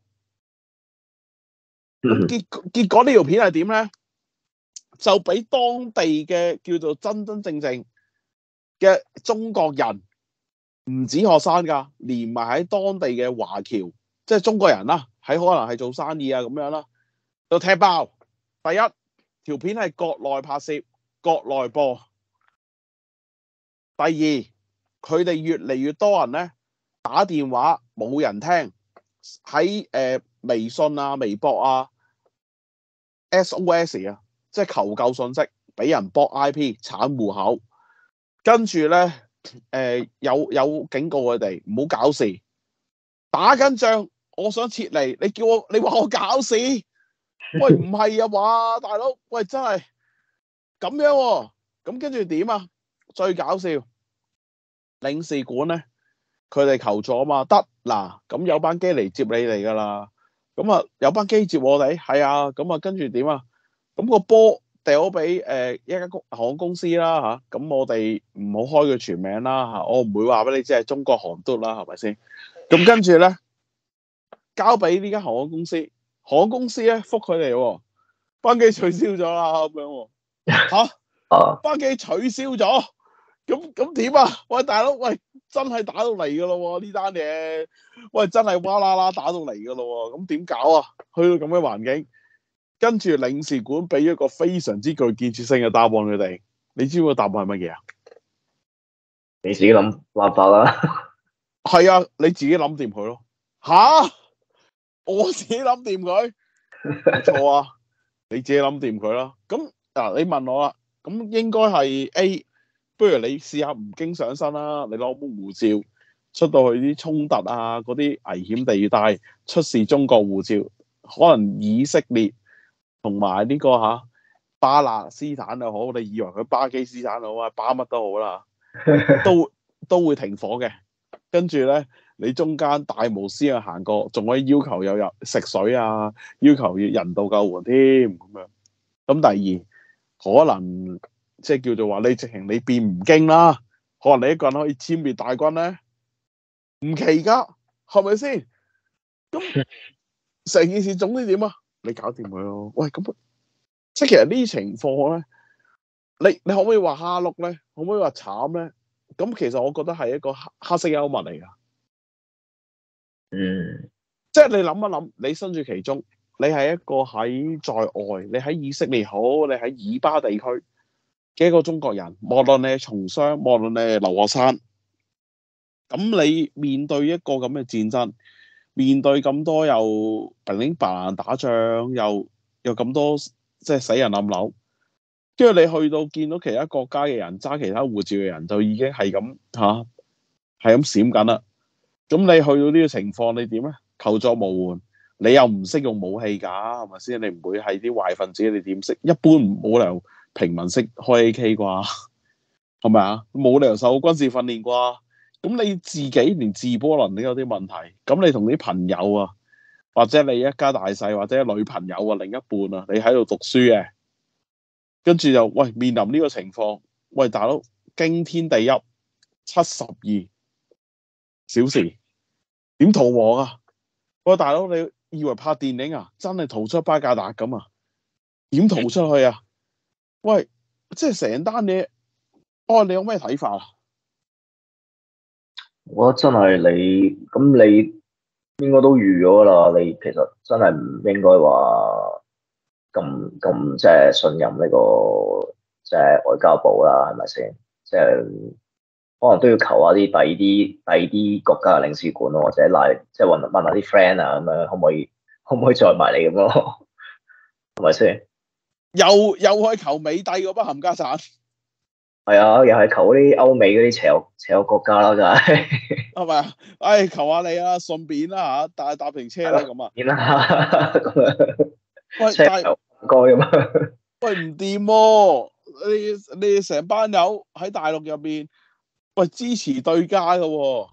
咁結果呢條片係點咧？就俾當地嘅叫做真正嘅中國人，唔止學生㗎，連埋喺當地嘅華僑，即係中國人啦，喺可能係做生意咁樣啦，就踢爆。第一條片係國內拍攝、國內播；第二佢哋越嚟越多人咧打電話冇人聽，喺微信啊、微博啊、SOS 即係求救信息，俾人博 IP、鏟戶口，跟住咧有警告佢哋唔好搞事，打緊仗，我想撤離，你話我搞事？喂，唔係啊嘛，大佬，喂真係咁樣喎，咁跟住點啊？最搞笑，領事館咧，佢哋求助啊嘛，得嗱，咁有班機嚟接你哋噶啦，咁有班機接我哋，係啊，咁跟住點啊？咁個波掉咗俾一間航空公司啦嚇，咁我哋唔好開佢全名啦嚇，我唔會話俾你知係中國航嘟啦，係咪先？咁跟住咧交俾呢間航空公司，航空公司咧覆佢哋喎，班機取消咗啦咁樣喎，班機取消咗，咁點啊？喂大佬，喂真係打到嚟噶咯喎呢單嘢，喂真係哇啦啦打到嚟噶咯喎，咁點搞啊？去到咁嘅環境。跟住領事館俾一個非常之具建設性嘅答案佢哋，你知唔知個答案係乜嘢啊？ 你自己諗辦法啦。 係啊，你自己諗掂佢咯。吓？我自己諗掂佢？冇錯啊，你自己諗掂佢啦。咁你問我啦，咁應該係 A， 不如你試下唔經上身啦，你攞本護照出到去啲衝突啊，嗰啲危險地帶出示中國護照，可能以色列。同埋呢個巴勒斯坦又好，你以為佢巴基斯坦好啊，巴乜都好啦，都會停火嘅。跟住咧，你中間大無私啊行過，仲可以要求有食水啊，要求人道救援添咁樣。咁第二，可能即係叫做話你直情你變吳京啦，可能你一個人可以殲滅大軍咧，唔奇噶，係咪先？咁成件事總之點啊？你搞掂佢咯，喂咁即係其實呢啲情況咧，你可唔可以話蝦碌咧？可唔可以話慘咧？咁其實我覺得係一個黑色幽默嚟噶。即係你諗一諗，你身處其中， 你係一個喺在外，你喺以色列好，你喺以巴地區嘅一個中國人，無論你係從商，無論你係留學生，咁你面對一個咁嘅戰爭，面對咁多又平平白爛打仗，又咁多即係死人冧樓，跟住你去到見到其他國家嘅人揸其他護照嘅人，就已經係咁嚇，係咁閃緊啦。咁你去到呢個情況，你點咧？求助無援，你又唔識用武器㗎，係咪先？你唔會係啲壞分子，你點識？一般冇理由平民識開 AK 啩，係咪啊？冇理由受軍事訓練啩？咁你自己連自保能力有啲問題，咁你同啲朋友啊，或者你一家大細，或者女朋友啊、另一半啊，你喺度讀書嘅，跟住就喂面臨呢個情況，喂大佬驚天地泣72小時點逃亡啊？喂大佬，你以為拍電影啊？真係逃出巴格達咁啊？點逃出去啊？喂，即係成單嘢，你有咩睇法啊？ 我覺得真係你咁，你應該都預咗啦。你其實真係唔應該話咁即係信任呢個即係外交部啦，係咪先？即係可能都要求下啲第二啲國家嘅領事館咯，或者即係問下啲 friend 啊，咁樣可唔可以載埋你咁咯？係咪先？ 又去求美帝嗰班冚家產， 係啊，又係求嗰啲歐美嗰啲邪惡國家啦，就係係咪啊？唉，求下你啊，順便啦嚇，搭平車啦咁啊。 點啦咁樣， 喂， 車但係又唔該咁樣。 喂唔掂喎，你哋成班友喺大陸入邊，喂支持對家嘅喎，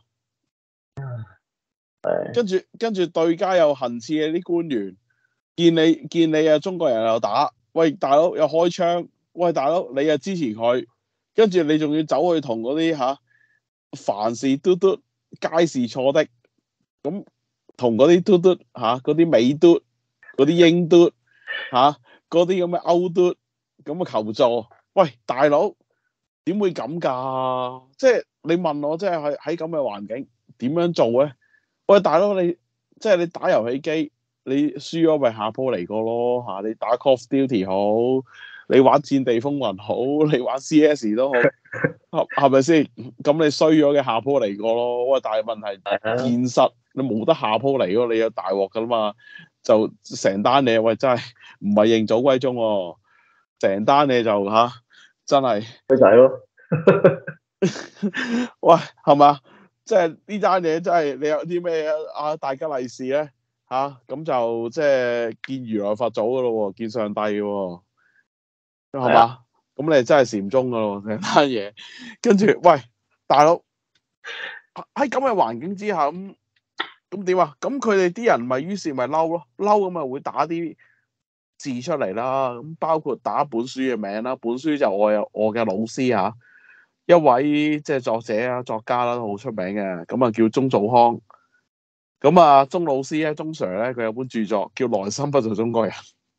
跟住對家又行刺嘅啲官員，見你啊中國人又打，喂大佬又開槍，喂大佬你又支持佢，跟住你仲要走去同嗰啲凡事嘟嘟皆是錯的，咁同嗰啲嘟嘟嗰啲美嘟嗰啲英嘟嗰啲咁嘅歐嘟咁嘅求助，喂大佬點會咁㗎？即係你問我，即係喺咁嘅環境點樣做咧？喂大佬你即係你打遊戲機，你輸咗咪下鋪嚟過咯嚇？你打 Call of Duty 好，你玩戰地風雲好，你玩 CS 都好，係咪先？咁你衰咗嘅下鋪嚟過咯。喂，但係問題現實你冇得下鋪嚟咯，你有大鑊㗎啦嘛。就成單嘢，喂真係唔係認祖歸宗喎，成單嘢就真係衰仔咯。 喂係嘛？即係呢單嘢真係你有啲咩大吉利是咧咁就即係見如來佛祖噶咯喎，見上帝嘅喎，係嘛？咁你真係禪宗噶咯成單嘢，跟住喂大佬喺咁嘅環境之下咁點啊？咁佢哋啲人咪於是咪嬲咯，嬲咁咪會打啲字出嚟啦。咁包括打本書嘅名啦，本書就我嘅老師一位即係作者作家啦，都好出名嘅。咁啊叫鍾祖康。咁啊鍾老師咧，鍾 Sir 咧，佢有本著作叫《來生不做中國人》。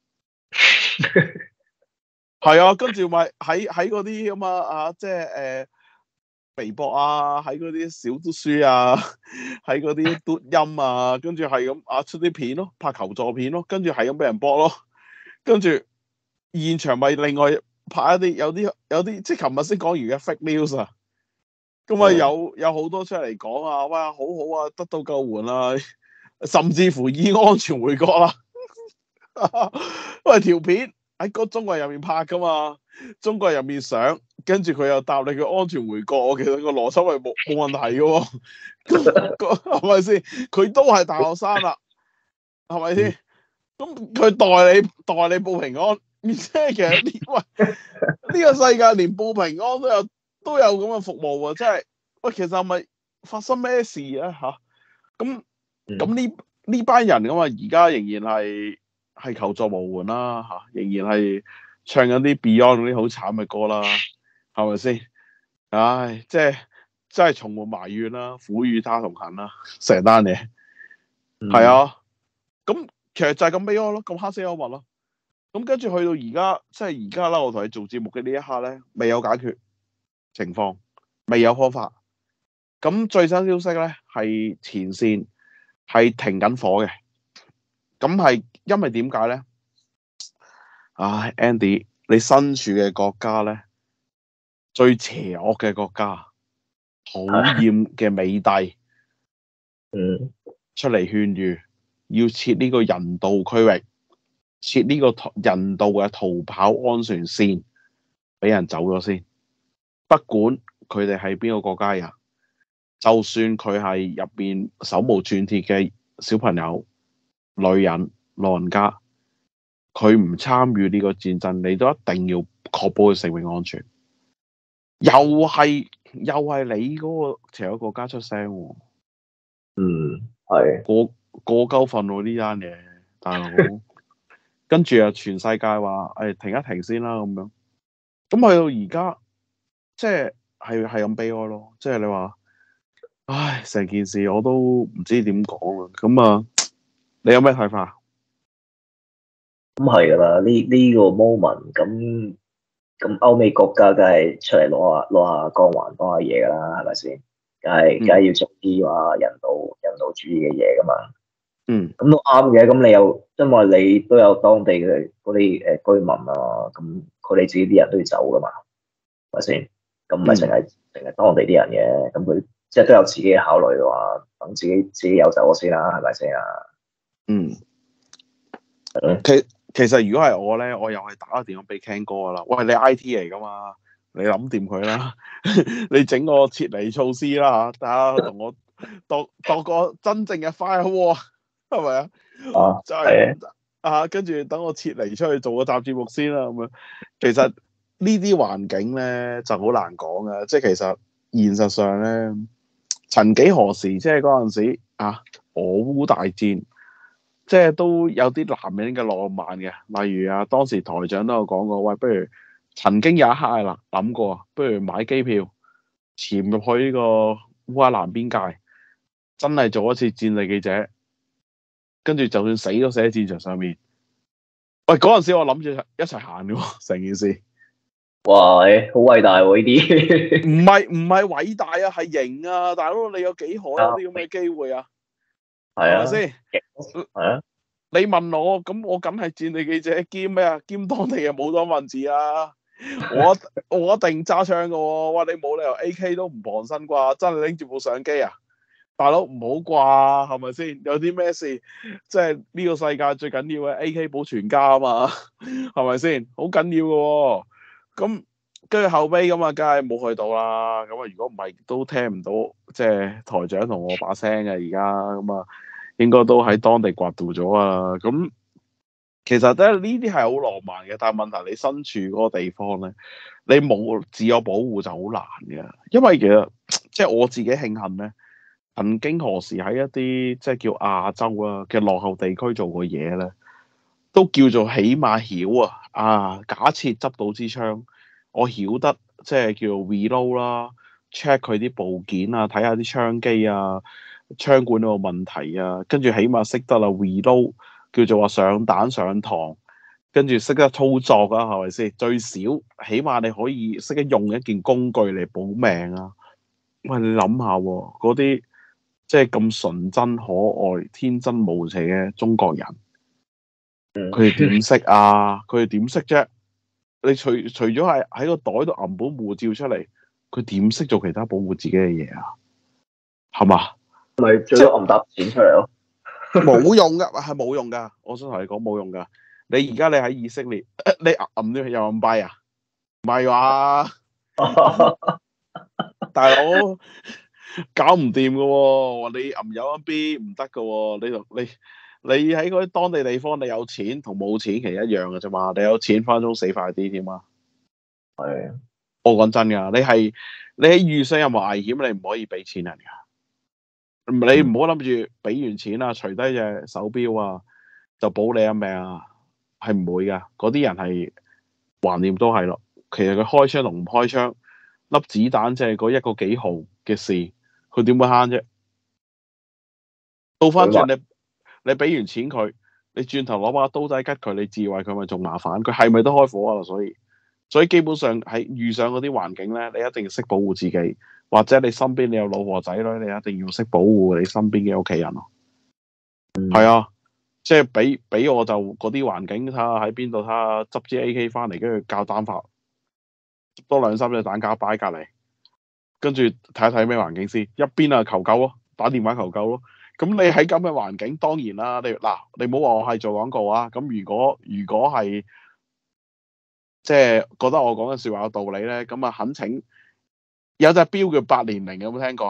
係啊，跟住咪喺嗰啲咁即係微博喺嗰啲小嘟書喺嗰啲嘟音跟住係咁出啲片咯，拍求助片咯，跟住係咁俾人搏咯，跟住現場咪另外拍一啲有啲即係琴日先講完嘅 fake news 啊，咁啊有好多出嚟講哇好好得到救援啦，甚至乎已安全回國啦，因為條片喺個中國人入面拍噶嘛，中國人入面上。跟住佢又答你佢安全回國，其實個邏輯係冇問題嘅喎，係咪先？佢都係大學生啦，係咪先？咁佢代你報平安，即係其實呢個世界連報平安都有咁嘅服務喎，真係喂，其實係咪發生咩事咧咁呢班人咁而家仍然係求助無援啦仍然係唱緊啲 Beyond 嗰啲好慘嘅歌啦。係咪先？唉，即係真係從沒埋怨啦，苦與他同行啦，成單嘢係啊。咁其實就係咁悲哀咯，咁黑色幽默咯。咁跟住去到而家，即係而家啦，我同你做節目嘅呢一刻咧，未有解決情況，未有方法。咁最新消息咧係前線係停緊火嘅， 咁係因為點解咧？唉，Andy，你身處嘅國家咧，最邪惡嘅國家，討厭嘅美帝出嚟勸喻，要設呢個人道區域，設呢個人道嘅逃跑安全線，俾人走咗先。不管佢哋係邊個國家人，就算佢係入邊手無寸鐵嘅小朋友、女人、老人家，佢唔參與呢個戰爭，你都一定要確保佢性命安全。又係你嗰個邪惡國家出聲喎。 係過鳩份喎呢單嘢，大佬。跟住啊，全世界話停一停先啦咁樣。咁去到而家，即係咁悲哀咯。即係你話，唉，成件事我都唔知點講啦。咁啊，你有咩睇法？ 咁係噶啦，呢個 moment 咁歐美國家梗係出嚟攞下光環幫下嘢噶啦，係咪先？梗係要做啲話人道主義嘅嘢噶嘛。咁都啱嘅。咁你又因為你都有當地嘅嗰啲居民啊，咁佢哋自己啲人都要走噶嘛，係咪先？咁唔係淨係當地啲人嘅，咁佢即係都有自己嘅考慮嘅話，等自己有走咗先啦，係咪先啊？ 其實如果係我咧，我又係打個電話俾 Ken 哥噶啦。喂，你 IT 嚟噶嘛？你諗掂佢啦，你整個撤離措施啦嚇，大家同我度個真正嘅 firewall， 係咪啊？就係跟住等我撤離出去做個集節目先啦咁樣。其實呢啲環境咧就好難講嘅，即係其實現實上咧，曾幾何時即係嗰陣時啊，俄烏大戰。即係都有啲男人嘅浪漫嘅，例如啊，當時台長都有講過，喂，不如曾經有一刻係諗過，不如買機票潛入去呢個烏克蘭邊界，真係做一次戰地記者，跟住就算死都死喺戰場上面。喂，嗰陣時我諗住一齊行嘅喎，成件事。 哇，好偉大喎！呢啲唔係偉大啊，係型啊，大佬你有幾可有啲咁嘅機會啊？係咪先？ 係啊！ 你問我，咁我梗係戰地記者兼咩啊？兼當地嘅武裝分子啊！我一定揸槍嘅喎！哇，你冇理由 AK 都唔傍身啩？真係拎住部相機啊！大佬唔好啩，係咪先？有啲咩事？即係呢個世界最緊要嘅 AK 保全家啊嘛，係咪先？好緊要嘅喎。咁跟住後尾咁啊，梗係冇去到啦。咁啊，如果唔係都聽唔到，即係台長同我把聲嘅而家咁啊。應該都喺當地刮到咗啊！咁其實咧呢啲係好浪漫嘅，但係問題你身處嗰個地方咧，你冇自我保護就好難嘅。因為其實即係我自己慶幸咧，曾經何時喺一啲即係叫亞洲啊嘅落後地區做過嘢咧，都叫做起碼曉啊！假設執到支槍，我曉得即係叫做 reload 啦 ，check 佢啲部件啊，睇下啲槍機啊。槍管嗰個問題啊，跟住起碼識得啦 reload， 叫做話上彈上膛，跟住識得操作啊，係咪先？最少起碼你可以識得用一件工具嚟保命啊！喂，你諗下喎，嗰啲即係咁純真可愛、天真無邪嘅中國人，佢哋點識啊？佢哋點識啫？你除咗係喺個袋度揞本護照出嚟，佢點識做其他保護自己嘅嘢啊？係嘛？ 咪最多揞沓錢出嚟咯， 冇用噶，係冇用噶。我想同你講冇用噶。你而家你喺以色列，你揞咗人民幣啊？唔係話，大佬搞唔掂噶喎。你揞有一邊唔得噶喎。你喺嗰啲當地地方，你有錢同冇錢其實一樣嘅啫嘛。你有錢分鐘死快啲添啊。 係， 我講真噶，你喺遇上任何危險，你唔可以俾錢人噶。你唔好諗住俾完錢啊，除低隻手錶啊，就保你一命啊，係唔會噶。嗰啲人係橫掂都係咯。其實佢開槍同唔開槍，粒子彈即係嗰一個幾毫嘅事，佢點會慳啫？倒翻轉你俾完錢佢，你轉頭攞把刀仔吉佢，你自衛佢咪仲麻煩？佢係咪都開火啊？所以基本上喺遇上嗰啲環境咧，你一定要識保護自己。或者你身邊你有老婆仔女，你一定要識保護你身邊嘅屋企人咯。係啊， 即係俾我就嗰啲環境睇下喺邊度，睇下執支 AK 翻嚟，跟住教單發，執多2、3隻彈夾擺隔離，跟住睇一睇咩環境先。一邊啊求救咯，打電話求救咯。咁你喺咁嘅環境，當然啦，你唔好話我係做廣告啊。咁如果係即係覺得我講嘅説話有道理咧，咁啊懇請有隻錶叫8年靈，有冇聽過啊？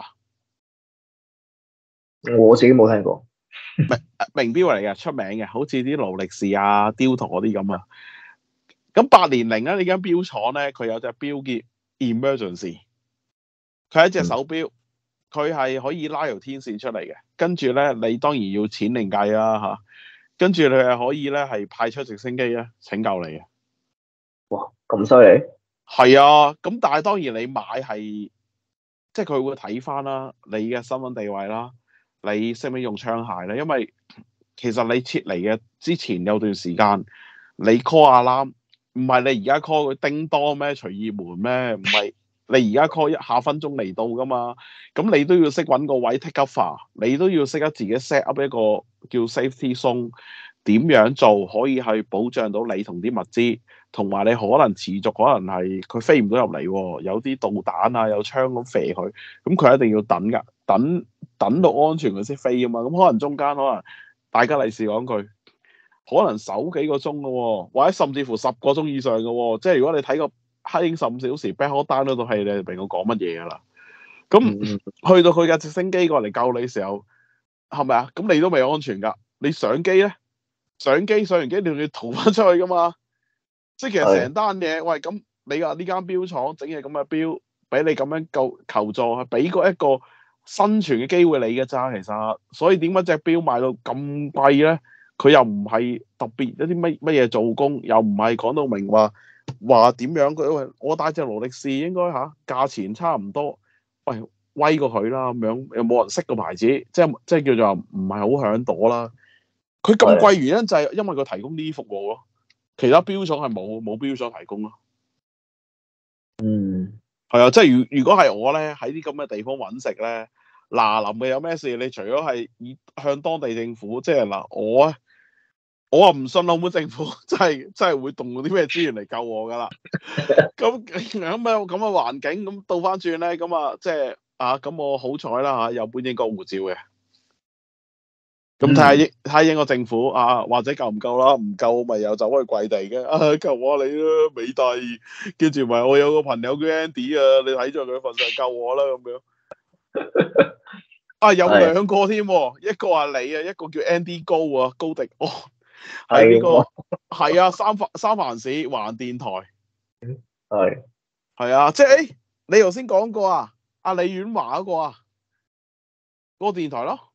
我自己冇聽過。 名錶嚟嘅，出名嘅，好似啲勞力士啊、雕陀嗰啲咁啊。咁8年靈咧，呢間錶廠咧，佢有隻錶叫 Emergency， 佢係一隻手錶，佢係可以拉條天線出嚟嘅。跟住咧，你當然要錢另計啦嚇。跟住你係可以咧係派出直升機咧拯救你嘅。 哇，咁犀利！ 係啊，咁但係當然你買係即係佢會睇翻啦，你嘅身份地位啦。你識唔識用槍械咧？因為其實你撤離嘅之前有段時間，你 call alarm 唔係你而家 call 佢叮當咩隨意門咩？唔係你而家 call 1下分鐘嚟到噶嘛？咁你都要識揾個位 take cover，你都要識得自己 set up 一個叫 safety zone，點樣做可以去保障到你同啲物資，同埋你可能持續可能係佢飛唔到入嚟喎，有啲導彈啊有槍咁射佢，咁佢一定要等㗎，等到安全佢先飛啊嘛。咁可能中間可能大家利是講句，可能守幾個鐘嘅喎，或者甚至乎10個鐘以上嘅喎。即係如果你睇個黑影15小時 back down 嗰套戲，你明我講乜嘢㗎啦？咁去到佢架直升機過嚟救你嘅時候，係咪啊？咁你都未安全㗎，你上機咧？上完機你仲要逃翻出去㗎嘛？即係其實成單嘢，喂，咁你話呢間錶廠整嘢咁嘅錶，俾你咁樣求助，係俾個一個生存嘅機會你嘅咋，其實。所以點解隻錶賣到咁貴咧？佢又唔係特別一啲乜嘢做工，又唔係講到明話點樣。佢我帶隻勞力士應該價錢差唔多，喂，威過佢啦咁樣，又冇人識個牌子，即係叫做唔係好響朵啦。佢咁貴原因就係因為佢提供呢啲服務咯，其他錶廠係冇錶廠提供咯。係啊，即係如果係我咧喺啲咁嘅地方揾食咧，嗱臨嘅有咩事，你除咗係向當地政府，即係嗱我啊唔信澳門政府真係會動用啲咩資源嚟救我噶啦。咁咁嘅環境，咁倒翻轉咧，咁啊即係咁我好彩啦有本英國護照嘅。咁睇下英國政府或者夠唔夠啦？唔夠咪又走去跪地嘅救我你啦，美帝。跟住咪我有個朋友叫 Andy 啊，你睇咗佢份上救我啦咁樣。有2個添，一個係你啊，一個叫 Andy 高迪安，喺呢個係啊三藩市華人電台。係啊，即係你頭先講過阿李婉華嗰個嗰個電台咯。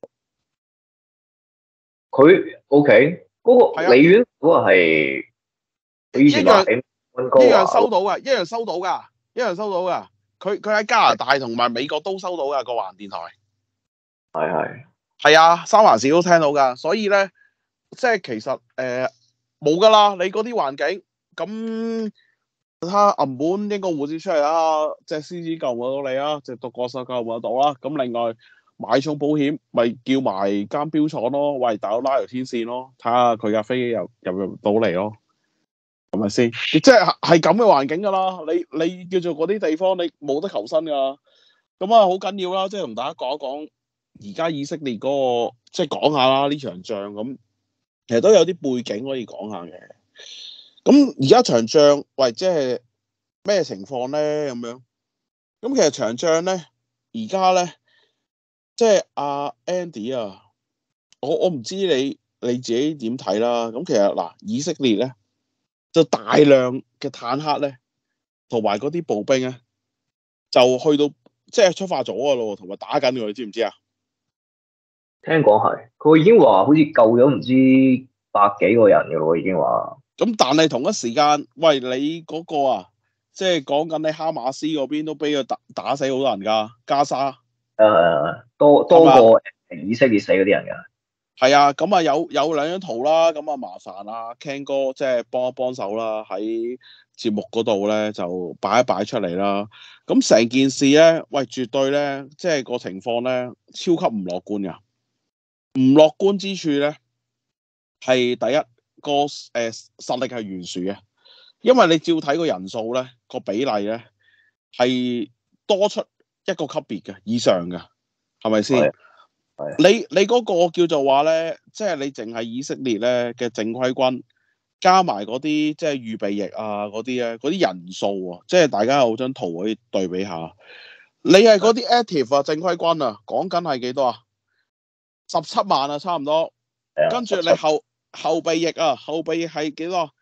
佢 OK 嗰個李婉嗰個係佢以前話喺溫哥華，一樣收到㗎。佢喺加拿大同埋美國都收到㗎個華人電台。係啊，三藩市都聽到㗎。所以咧，即係其實冇㗎啦。你嗰啲環境咁，睇下銀本英國護照出嚟啊，隻獅子救唔到你啊，隻獨角獸救唔得到啦。咁另外買重保險，咪叫埋間錶廠咯，喂大佬拉條天線咯，睇下佢架飛機入到嚟咯，係咪先？即係咁嘅環境㗎啦。你叫做嗰啲地方，你冇得求生㗎。咁好緊要啦，即係同大家講一講而家以色列嗰個，即係講下啦呢場仗咁，其實都有啲背景可以講下嘅。咁而家場仗，喂，即係咩情況咧？咁樣，咁其實場仗咧，而家咧。即係Andy 我唔知你自己點睇啦。咁其實以色列咧就大量嘅坦克咧，同埋嗰啲步兵咧，就去到即係出發咗噶咯，同埋打緊佢，你知唔知啊？ 聽講係，佢已經話好似救咗唔知100幾個人嘅咯，已經話。咁但係同一時間，喂你嗰個即係講緊你哈馬斯嗰邊都俾佢打死好多人噶，加沙。 多過以色列死嗰啲人㗎。 係啊，咁有2張圖啦，咁麻煩Ken 哥即係幫一幫手啦，喺節目嗰度咧就擺一擺出嚟啦。咁成件事咧，喂絕對咧，即係個情況咧超級唔樂觀㗎。唔樂觀之處咧係第一個實力係懸殊嘅，因為你照睇個人數咧，個比例咧係多出一個級別嘅以上嘅，係咪先？你嗰個叫做話咧，即係你淨係以色列咧嘅正規軍加埋嗰啲即係預備役啊嗰啲咧，嗰啲人數啊，即係大家有張圖可以對比下。你係嗰啲 active 啊正規軍啊，講緊係幾多啊？17萬啊，差唔多。跟住你後備役啊，後備役係幾多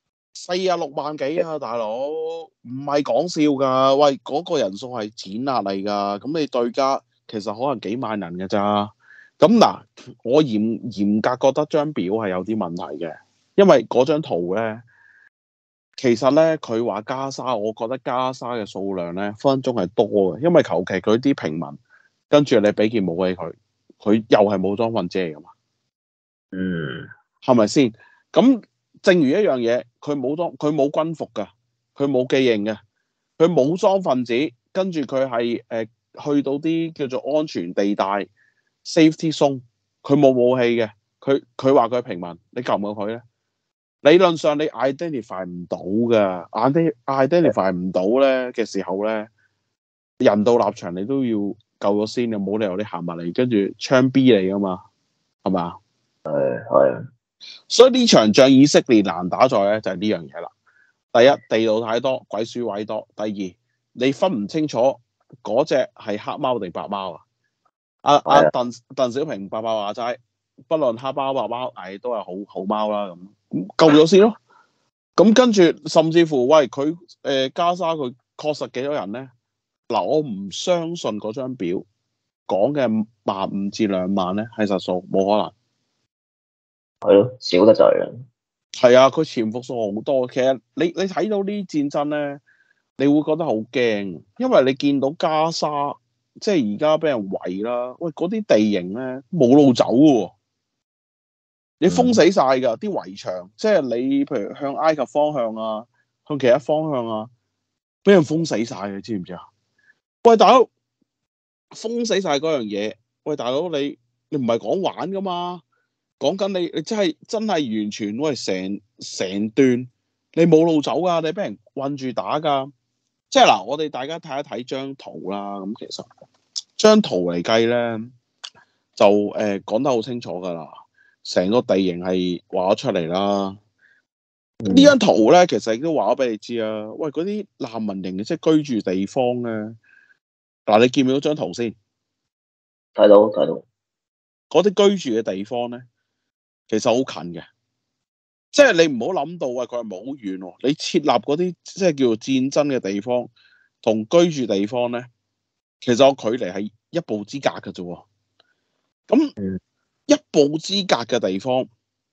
？46萬幾啊，大佬，唔係講笑㗎。喂，嗰個人數係碾壓嚟㗎。咁你對家其實可能幾萬人㗎咋。咁嗱，我嚴格覺得張表係有啲問題嘅，因為嗰張圖咧，其實咧佢話加沙，我覺得加沙嘅數量咧分分鐘係多嘅，因為求其佢啲平民，跟住你俾件武器佢又係武裝分子嚟㗎嘛。係咪先？咁正如一樣嘢，佢冇軍服㗎，佢冇記認嘅，佢武裝分子，跟住佢係去到啲叫做安全地帶 safety zone，佢冇武器嘅，佢話佢係平民，你救唔救佢咧？理論上你 identify 唔到㗎，identify 唔到咧嘅時候咧，人道立場你都要救咗先，你冇理由你行埋嚟跟住槍 B 你㗎嘛，係咪啊？ 係。 所以呢場仗以色列難打在咧就係呢樣嘢啦。第一，地道太多，鬼鼠位多；第二，你分唔清楚嗰隻係黑貓定白貓啊！鄧小平伯伯話齋，不論黑貓白貓，都係好貓啦咁救咗先咯。咁跟住甚至乎，喂佢加沙佢確實幾多人咧？嗱，我唔相信嗰張表講嘅15,000至2萬咧係實數，冇可能。 係咯，少得滯啊！ 係啊，佢潛伏數好多。其實你睇到呢啲戰爭咧，你會覺得好驚，因為你見到加沙即係而家俾人圍啦，喂嗰啲地形咧冇路走喎，你封死晒㗎啲圍牆，即係你譬如向埃及方向啊，向其他方向啊，俾人封死晒嘅，知唔知啊？喂大佬，封死晒嗰樣嘢，喂大佬你唔係講玩㗎嘛？講緊你真係完全喂成段你冇路走噶，你俾人困住打噶。即係嗱，我哋大家睇一睇張圖啦。咁其實張圖嚟計咧，就講得好清楚噶啦。成個地形係畫咗出嚟啦。呢張圖咧，其實亦都話咗俾你知啊。喂，嗰啲難民營即係居住地方咧，嗱，你見唔見到張圖先？ 睇到。 嗰啲居住嘅地方咧，其實好近嘅，即係你唔好諗到佢係咪好遠喎？你設立嗰啲即係叫做戰爭嘅地方同居住地方咧，其實個距離係一步之隔嘅啫。咁一步之隔嘅地方，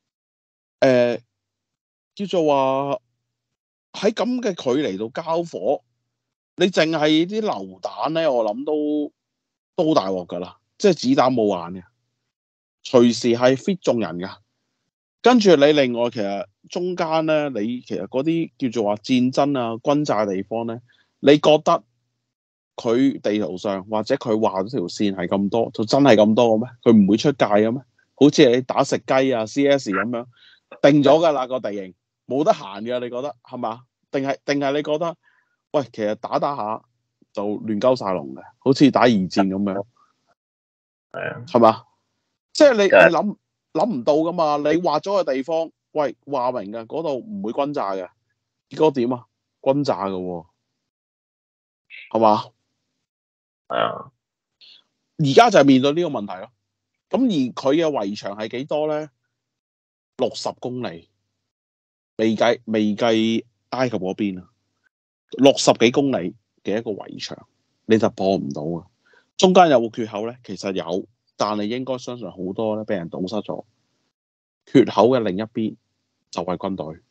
叫做話喺咁嘅距離度交火，你淨係啲流彈咧，我諗都大鑊㗎啦，即係子彈冇眼嘅，隨時係 fit 中人㗎。跟住你另外其實中間咧，你其實嗰啲叫做話戰爭啊、轟炸地方咧，你覺得佢地圖上或者佢畫咗條線係咁多，就真係咁多嘅咩？佢唔會出界嘅咩？好似你打食雞啊、CS 咁樣定咗㗎啦，個地形冇得行嘅，你覺得係嘛？定係你覺得喂，其實打下就亂鳩晒龍嘅，好似打二戰咁樣，係嘛？即係你諗唔到噶嘛？你畫咗個地方，喂，話明噶，嗰度唔會轟炸嘅，結果點啊？轟炸嘅喎，係嘛？ 係啊。 而家就係面對呢個問題咯。咁而佢嘅圍牆係幾多咧？60公里，未計埃及嗰邊啊，60幾公里嘅一個圍牆，你就破唔到啊！中間有冇缺口咧？其實有。但你應該相信好多咧，俾人堵塞咗。缺口嘅另一邊就係軍隊，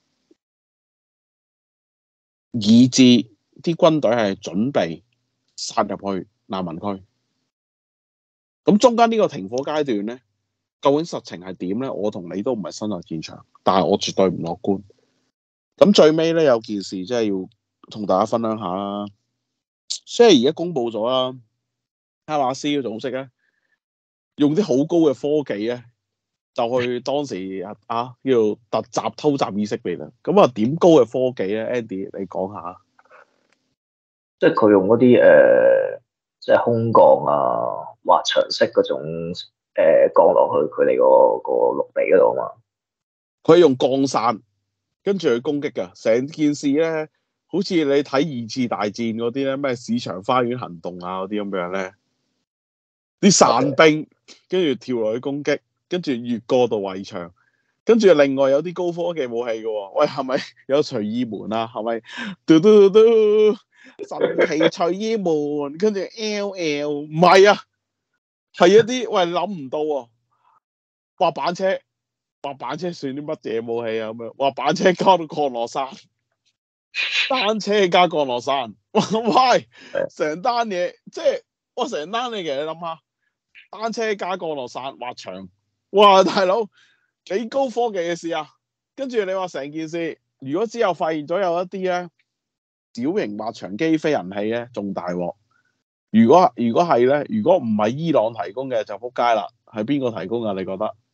以致啲軍隊係準備殺入去難民區。咁中間呢個停火階段咧，究竟實情係點咧？我同你都唔係身在戰場，但係我絕對唔樂觀。咁最尾咧有件事，即係要同大家分享下啦。雖然而家公佈咗啦，哈馬斯嘅組織咧，用啲好高嘅科技咧， 就去當時叫做突襲偷襲以色列啦。咁啊點高嘅科技咧？Andy 你講下。 即係佢用嗰啲即係空降啊、滑翔式嗰種降落去佢哋個陸地嗰度啊嘛。 佢用降傘跟住去攻擊㗎，成件事咧，好似你睇二次大戰嗰啲咧，咩市場花園行動啊嗰啲咁樣咧，啲傘兵跟住跳落去攻擊，跟住越過到圍牆，跟住另外有啲高科技武器嘅喎，喂係咪有隨意門啊？係咪嘟嘟嘟神奇隨意門？跟住 LL 唔係啊，係一啲喂諗唔到喎，滑板車。滑板車算啲乜嘢武器啊？咁樣滑板車加到降落傘，單車加降落傘，喂，成單嘢即係哇！成單嘢其實你諗下，單車加降落傘滑翔，哇！大佬幾高科技嘅事啊！跟住你話成件事，如果之後發現咗有一啲咧小型滑翔機飛人器咧，仲大鑊。如果係咧，如果唔係伊朗提供嘅就撲街啦。係邊個提供啊？你覺得？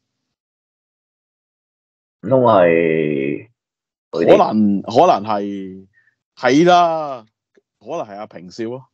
唔通係可能係啦，可能係阿平少咯。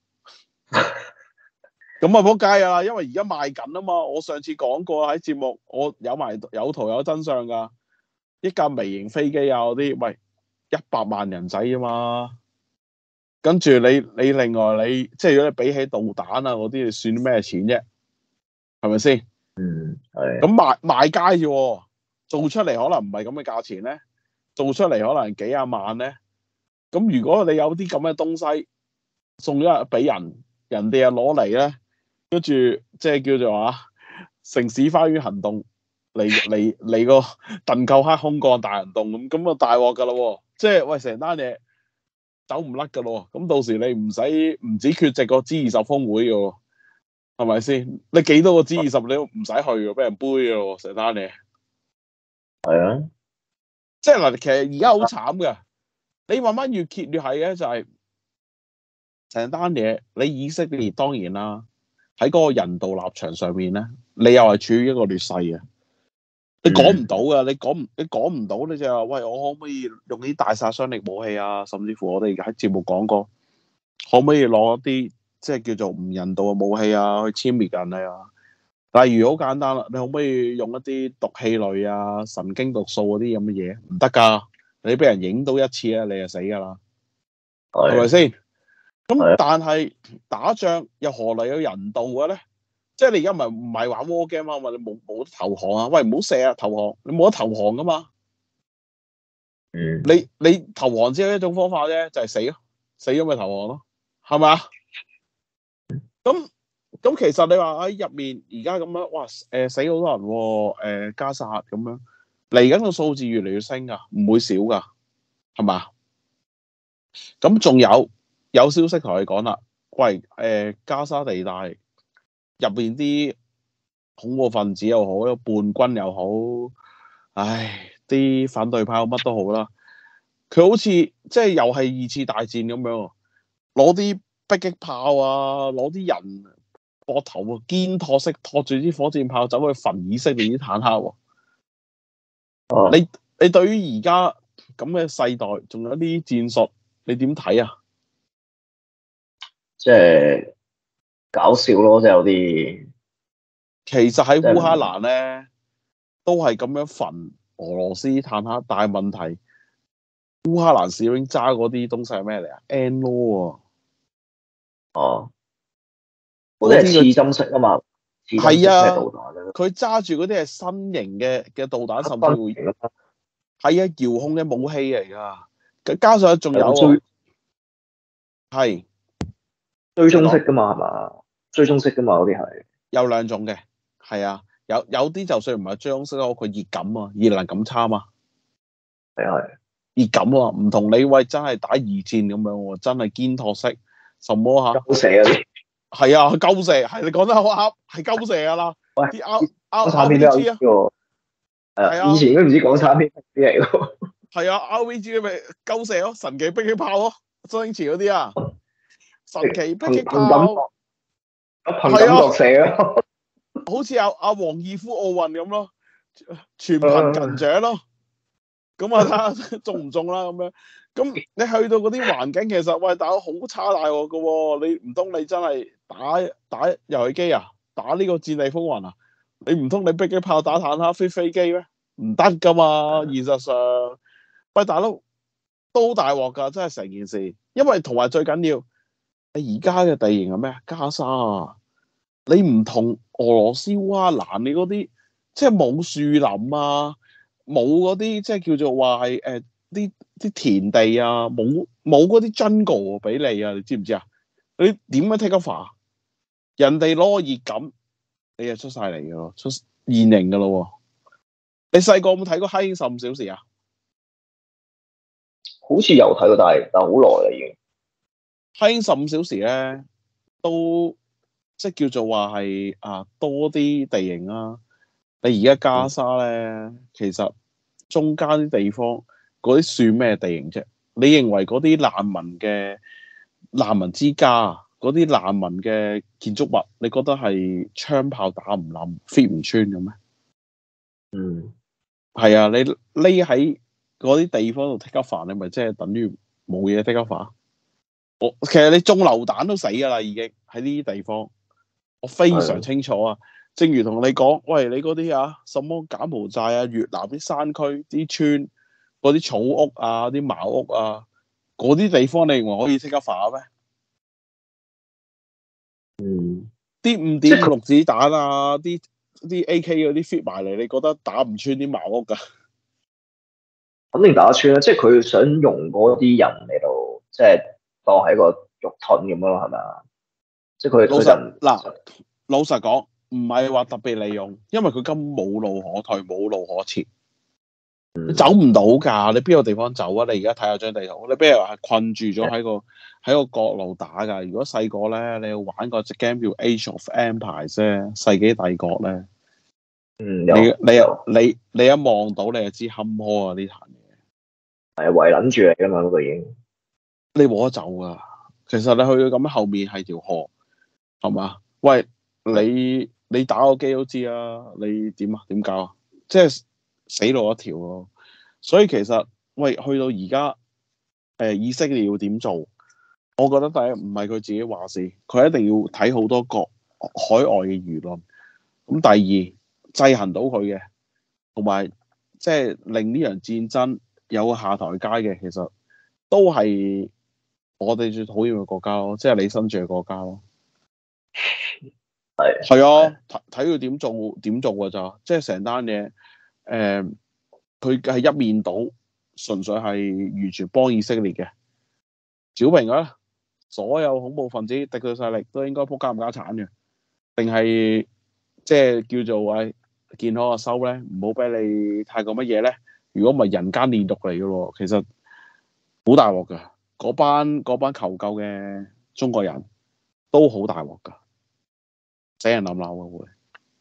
咁啊仆街啊！因為而家賣緊啊嘛，我上次講過喺節目，我有圖有真相㗎。一架微型飛機啊嗰啲，喂100萬人仔啊嘛。跟住你另外你即係如果你比起導彈啊嗰啲，你算咩錢啫？係咪先？ 係。 咁賣街啫喎。做出嚟可能唔係咁嘅價錢咧，做出嚟可能幾廿萬咧。咁如果你有啲咁嘅東西送咗俾人，人哋又攞嚟咧，跟住即係叫做城市花園行動嚟個鄧寇克空降大行動咁啊大鑊噶啦喎！即係喂成單嘢走唔甩噶咯喎！咁到時你唔止缺席個 G20峰會嘅喎，係咪先？你幾多個 G20你都唔使去嘅，俾人杯嘅咯喎成單嘢。 係啊， 即係嗱，其實而家好慘嘅，你慢慢越揭越係嘅，就係成單嘢。你以色列當然啦，喺嗰個人道立場上面咧，你又係處於一個劣勢嘅。你講唔到㗎，你講唔到，你就話喂，我可唔可以用啲大殺傷力武器啊？甚至乎我哋喺節目講過，可唔可以攞一啲即係叫做唔人道嘅武器啊，去殲滅人啊？例如好簡單啦，你可唔可以用一啲毒氣類啊、神經毒素嗰啲咁嘅嘢？唔得㗎，你俾人影到一次咧，你就死㗎啦，係咪先？咁但係打仗又何嚟有人道嘅咧？即係你而家唔係玩 war game 啊嘛，你冇得投降啊？喂，唔好射啊！投降，你冇得投降㗎嘛？你投降只有一種方法啫，就係死咯，死咗咪投降咯，係咪啊？咁其實你話喺入面而家咁樣，哇死好多人喎，加沙咁樣嚟緊個數字越嚟越升噶，唔會少噶，係嘛？咁仲有消息同你講啦，喂加沙地帶入邊啲恐怖分子又好，叛軍又好，唉啲反對派乜都好啦，佢好似即係又係二次大戰咁樣，攞啲迫擊炮啊，攞啲人膊頭啊，肩托式托住啲火箭炮走去焚以色列啲坦克喎。你對於而家咁嘅世代，仲有啲戰術，你點睇啊？ 即係搞笑咯，即係有啲。 其實喺烏克蘭咧，都係咁樣焚俄羅斯坦克，但係問題烏克蘭士兵揸嗰啲東西係咩嚟啊？NLO 哦。嗰啲係刺針式啊嘛， 係啊，佢揸住嗰啲係新型嘅導彈，甚至會係遙控嘅武器嚟噶。加上仲有係追蹤式噶嘛，係嘛？追蹤式噶嘛，嗰啲係有兩種嘅，係啊，有啲就算唔係追蹤式咯，佢熱感啊，熱能感差嘛， 係熱感啊，唔同你喂真係打二戰咁樣喎，真係肩托式，什麼嚇？ 鳩射嗰啲。 係啊，鳩射，係你講得好啱，係鳩射噶啦。 喂， 啲港產片都有呢個，係啊，以前都唔知港產片啲嚟喎。 係啊 ，RPG 咪鳩射咯，神奇迫擊炮咯，周星馳嗰啲啊，神奇迫擊炮， 憑感覺射咯。 好似阿黃義夫奧運咁咯， 全憑近獎咯。咁啊睇下中唔中啦咁樣。咁你去到嗰啲環境，其實喂大佬好差大鑊噶喎！你唔通你真係打遊戲機啊？打呢個戰地風雲啊？你唔通你迫擊炮打坦克飛機咩？唔得噶嘛！現實上，喂大佬都大鑊噶，真係成件事。因為同埋最緊要，你而家嘅地形係咩啊？加沙啊！你唔同俄羅斯烏克蘭你嗰啲，即係冇樹林啊，冇嗰啲即係叫做話係啲田地啊，冇嗰啲 jungle 俾你啊，你知唔知啊？你點樣 take cover？人哋攞個熱感，你就出晒嚟嘅咯，出現形嘅咯。你細個有冇睇過《黑鷹15小時》啊？ 好似有睇過，但好耐啦已經。 黑鷹15小時咧，都即係叫做話係多啲地形啦。你而家加沙咧，其實中間啲地方嗰啲算咩地形啫？你認為嗰啲難民之家嗰啲難民嘅建築物，你覺得係槍炮打唔冧、fit 唔穿嘅咩？ 嗯， 係啊，你匿喺嗰啲地方度 take cover，你咪即係等於冇嘢 take cover。其實你中流彈都死㗎啦，已經喺呢啲地方，我非常清楚啊。正如同你講，喂，你嗰啲什麼柬埔寨啊、越南啲山區、啲村、嗰啲草屋啊、啲茅屋啊，嗰啲地方你認為可以 take cover咩？啲5.56子彈啊，啲 AK 嗰啲 fit 埋嚟，你覺得打唔穿啲茅屋㗎？ 肯定打得穿啦，即係佢想用嗰啲人嚟到，即係當係一個肉盾咁樣咯，係咪啊？即係老實講，唔係話特別利用，因為佢根本冇路可退，冇路可撤，你走唔到㗎。你邊有地方走啊？你而家睇下張地圖，你邊係困住咗喺個角度打㗎？如果細個咧，你要玩個隻 game 叫 Age of Empires 啫，世紀帝國咧。你一望到你就知坎坷啊！呢壇嘢係圍撚住嚟㗎嘛，嗰個已經你冇得走㗎。其實你去到咁後面係條河，係嘛？喂，你打個機都知啊，你點啊？點搞啊？即係死路一條咯。所以其實喂，去到而家以色列要點做？我覺得第一唔係佢自己話事，佢一定要睇好多個海外嘅輿論。咁第二制衡到佢嘅，同埋即係令呢場戰爭有個下台階嘅，其實都係我哋最討厭嘅國家咯，即係你身處嘅國家咯。係啊，睇佢點做㗎咋？即係成單嘢，佢係一面倒，純粹係完全幫以色列嘅。小平啊，所有恐怖分子敵對勢力都應該仆家冚家鏟嘅，定係即係叫做健康嘅收咧，唔好俾你太過乜嘢咧。如果唔係人間煉獄嚟嘅喎，其實好大鑊㗎。嗰班求救嘅中國人都好大鑊㗎，死人冧樓嘅會。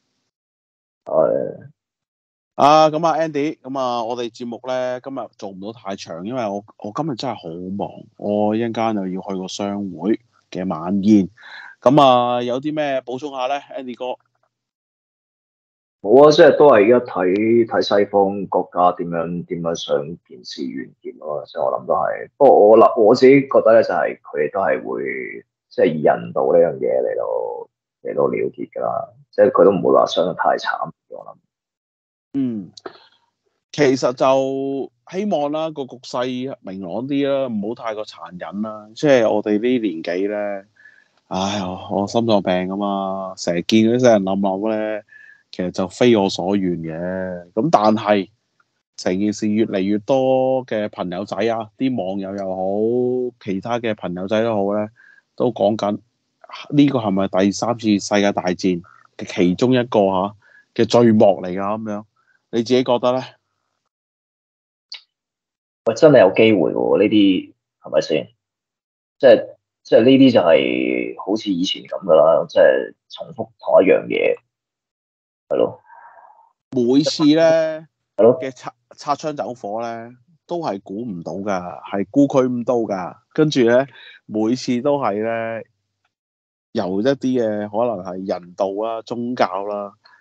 咁啊 Andy，咁啊我哋節目咧今日做唔到太長，因為我今日真係好忙，我一陣間又要去個商會嘅晚宴。咁啊有啲咩補充下咧 ，Andy 哥？ 冇啊，即係都係而家睇西方國家點樣想件事完結咯。即係我諗都係，不過我自己覺得咧就係佢哋都係會即係以人道呢樣嘢嚟到了結㗎啦。即係佢都唔會話傷得太慘，我諗。 其實就希望啦個局勢明朗啲啦，唔好太過殘忍啦。即係我哋呢年紀咧，唉，我心臟病啊嘛，成日見嗰啲人冧樓咧。其實就非我所願嘅，咁但係成件事越嚟越多嘅朋友仔啊，啲網友又好，其他嘅朋友仔都好咧，都講緊呢個係咪第3次世界大戰嘅其中一個嘅序幕嚟㗎咁樣？你自己覺得咧？ 喂，真係有機會喎！呢啲係咪先？即係呢啲就係好似以前咁㗎啦，即係重複同一樣嘢。係咯， 每次咧嘅擦槍走火咧，都係估唔到噶，係估佢唔到噶。跟住咧，每次都係咧由一啲嘅可能係人道啦、宗教啦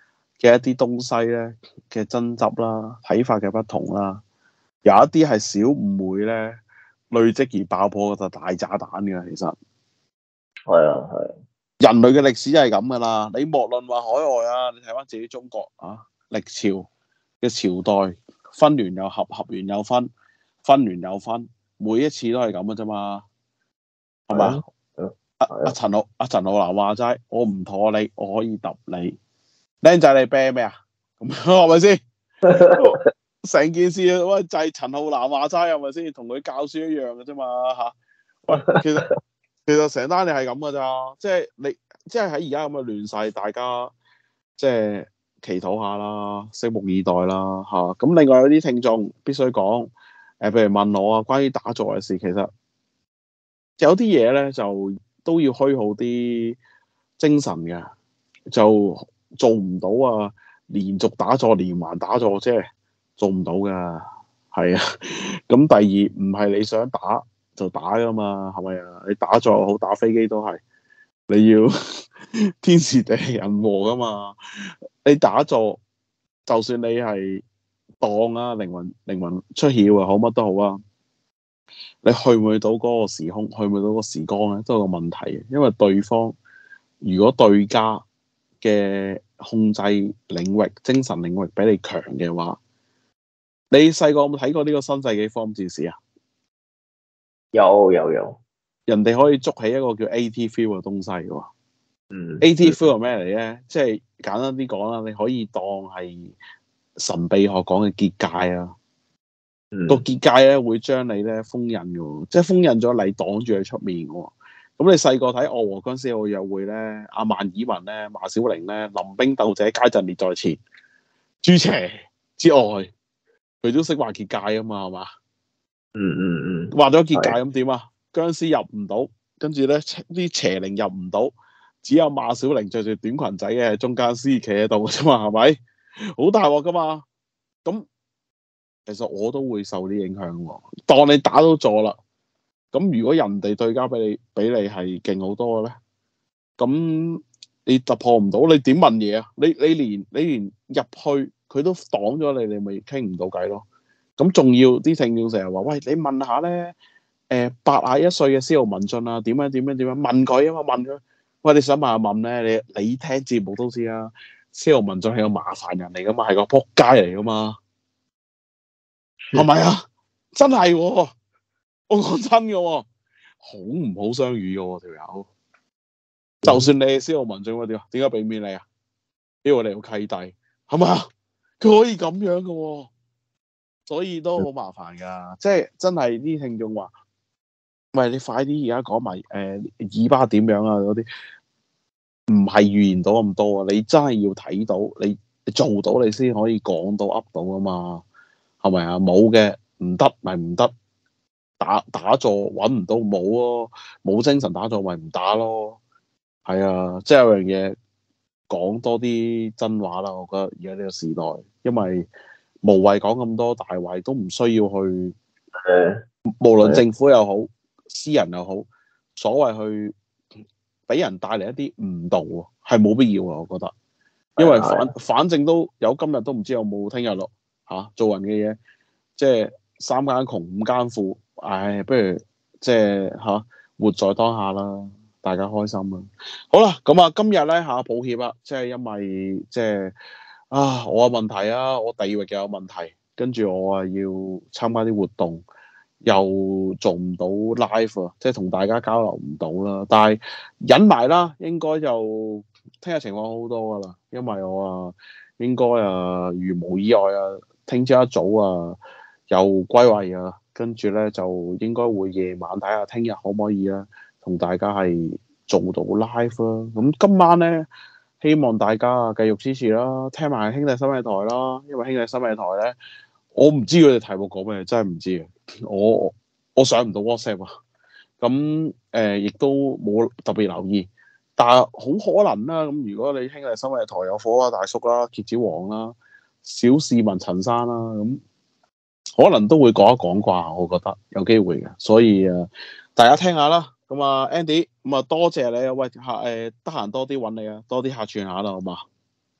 嘅一啲東西咧嘅爭執啦、睇法嘅不同啦，有一啲係小誤會咧累積而爆破就大炸彈嘅。其實係啊係啊， 人類嘅歷史係咁噶啦。你莫論話海外啊，你睇翻自己中國啊，歷朝嘅朝代分完又合，合完又分，分完又分，每一次都係咁嘅啫嘛，係嘛？阿陳浩南話齋，我唔妥你，我可以揼你。僆仔你啤咩啊？咁係咪先？成件事喂就係陳浩南話齋係咪先？同佢教書一樣嘅啫嘛嚇。喂，其實成單嘢係咁嘅咋，即係你即係喺而家咁嘅亂世，大家即係祈禱下啦，拭目以待啦嚇。咁另外有啲聽眾必須講，譬如問我啊，關於打坐嘅事，其實有啲嘢咧就都要虛耗啲精神嘅，就做唔到啊！連續打坐、連環打坐，即係做唔到噶，係啊。咁第二唔係你想打就打噶嘛，係咪啊？你打坐又好，打飛機都係，你要天時地利人和噶嘛。你打坐，就算你係當啊靈魂出竅啊，好乜都好啊。你去唔去到嗰個時空，去唔去到嗰個時光咧，都有個問題嘅。因為對方如果對家嘅控制領域、精神領域比你強嘅話，你細個有冇睇過呢個新世紀福音戰士啊？ 有， 人哋可以捉起一個叫 AT feel 嘅東西嘅。 嗯 AT feel 係咩嚟咧？即係簡單啲講啦，你可以當係神秘學講嘅結界啊。個結界咧會將你咧封印嘅，即係封印咗你擋住喺出面嘅。咁你細個睇《我和殭屍有約會》咧，阿萬綺雯咧、馬小玲咧，臨兵鬥者，皆陣列在前，諸邪之外，佢都識畫結界啊嘛，係嘛？畫咗結界咁點啊？殭屍入唔到，跟住咧啲邪靈入唔到，只有馬小玲着住短裙仔嘅中間屍企喺度啫嘛，係咪？好大鑊噶嘛？咁其實我都會受啲影響喎。當你打到坐啦，咁如果人哋對家比你係勁好多嘅咧，咁你突破唔到，你點問嘢啊？你連入去佢都擋咗你，你咪傾唔到偈咯。咁仲要啲聽眾成日話，喂，你問下咧，81歲嘅司徒文進啊，點樣問佢啊嘛，問佢。喂，你想問下問咧？你聽節目都知啦，司徒文進係個麻煩人嚟噶嘛，係個仆街嚟噶嘛。係咪啊？真係、哦，我講真嘅、哦，好唔好相與嘅條友。就算你係司徒文進嗰啲啊，點解俾面你啊？因為你有契弟，係嘛？佢可以咁樣嘅、哦，所以都好麻煩噶。即係真係啲聽眾話，喂，你快啲而家講埋以巴點樣啊嗰啲，唔係預言到咁多啊！你真係要睇到，你做到你先可以講到噏到啊嘛。係咪啊？冇嘅唔得咪唔得，打坐揾唔到冇咯，冇精神打坐咪唔打咯。係啊，即係有樣嘢講多啲真話啦。我覺得而家呢個時代，因為無謂講咁多大話，都唔需要去無論政府又好，私人又好，所謂去俾人帶嚟一啲誤導，係冇必要啊。我覺得，因為反正都有今日，都唔知有冇聽日咯。做人嘅嘢，即係三間窮五間富，唉，不如即係活在當下啦，大家開心啦。好啦，咁啊，今日咧抱歉啦，即係因為即係我嘅問題啊，我地域又有問題，跟住我啊要參加啲活動，又做唔到 live 啊，即係同大家交流唔到啦。但係忍埋啦，應該就聽日情況好好多噶啦，因為我應該如無意外聽朝一早又歸位啊，跟住咧就應該會夜晚睇下聽日可唔可以同大家係做到 live 啦。咁今晚咧，希望大家繼續支持啦，聽埋兄弟深夜台啦。因為兄弟深夜台咧，我唔知佢哋題目講咩，真係唔知嘅。我上唔到 WhatsApp 啊，咁亦都冇特別留意，但係好可能啦。咁如果你兄弟深夜台有火啊大叔啦、蠍子王啦、小市民陳生啦，咁可能都會講一講啩，我覺得有機會嘅，所以大家聽下啦。咁Andy，咁多謝你啊，喂得閒多啲揾你啊，多啲客串下啦，好嘛？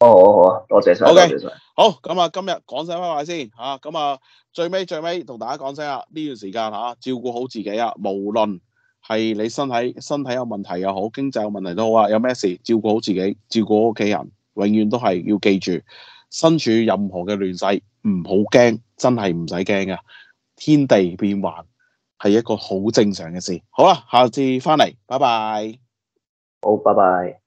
好啊，多謝晒， OK 多謝晒。 好，咁啊，今日講聲拜拜先嚇，咁啊最尾同大家講聲啊，呢段時間嚇照顧好自己啊，無論係你身體有問題又好，經濟有問題都好啊，有咩事照顧好自己，照顧好屋企人，永遠都係要記住，身處任何嘅亂世唔好驚，真係唔使驚㗎，天地變幻係一個好正常嘅事。好啦，下次翻嚟，拜拜。 好，拜拜。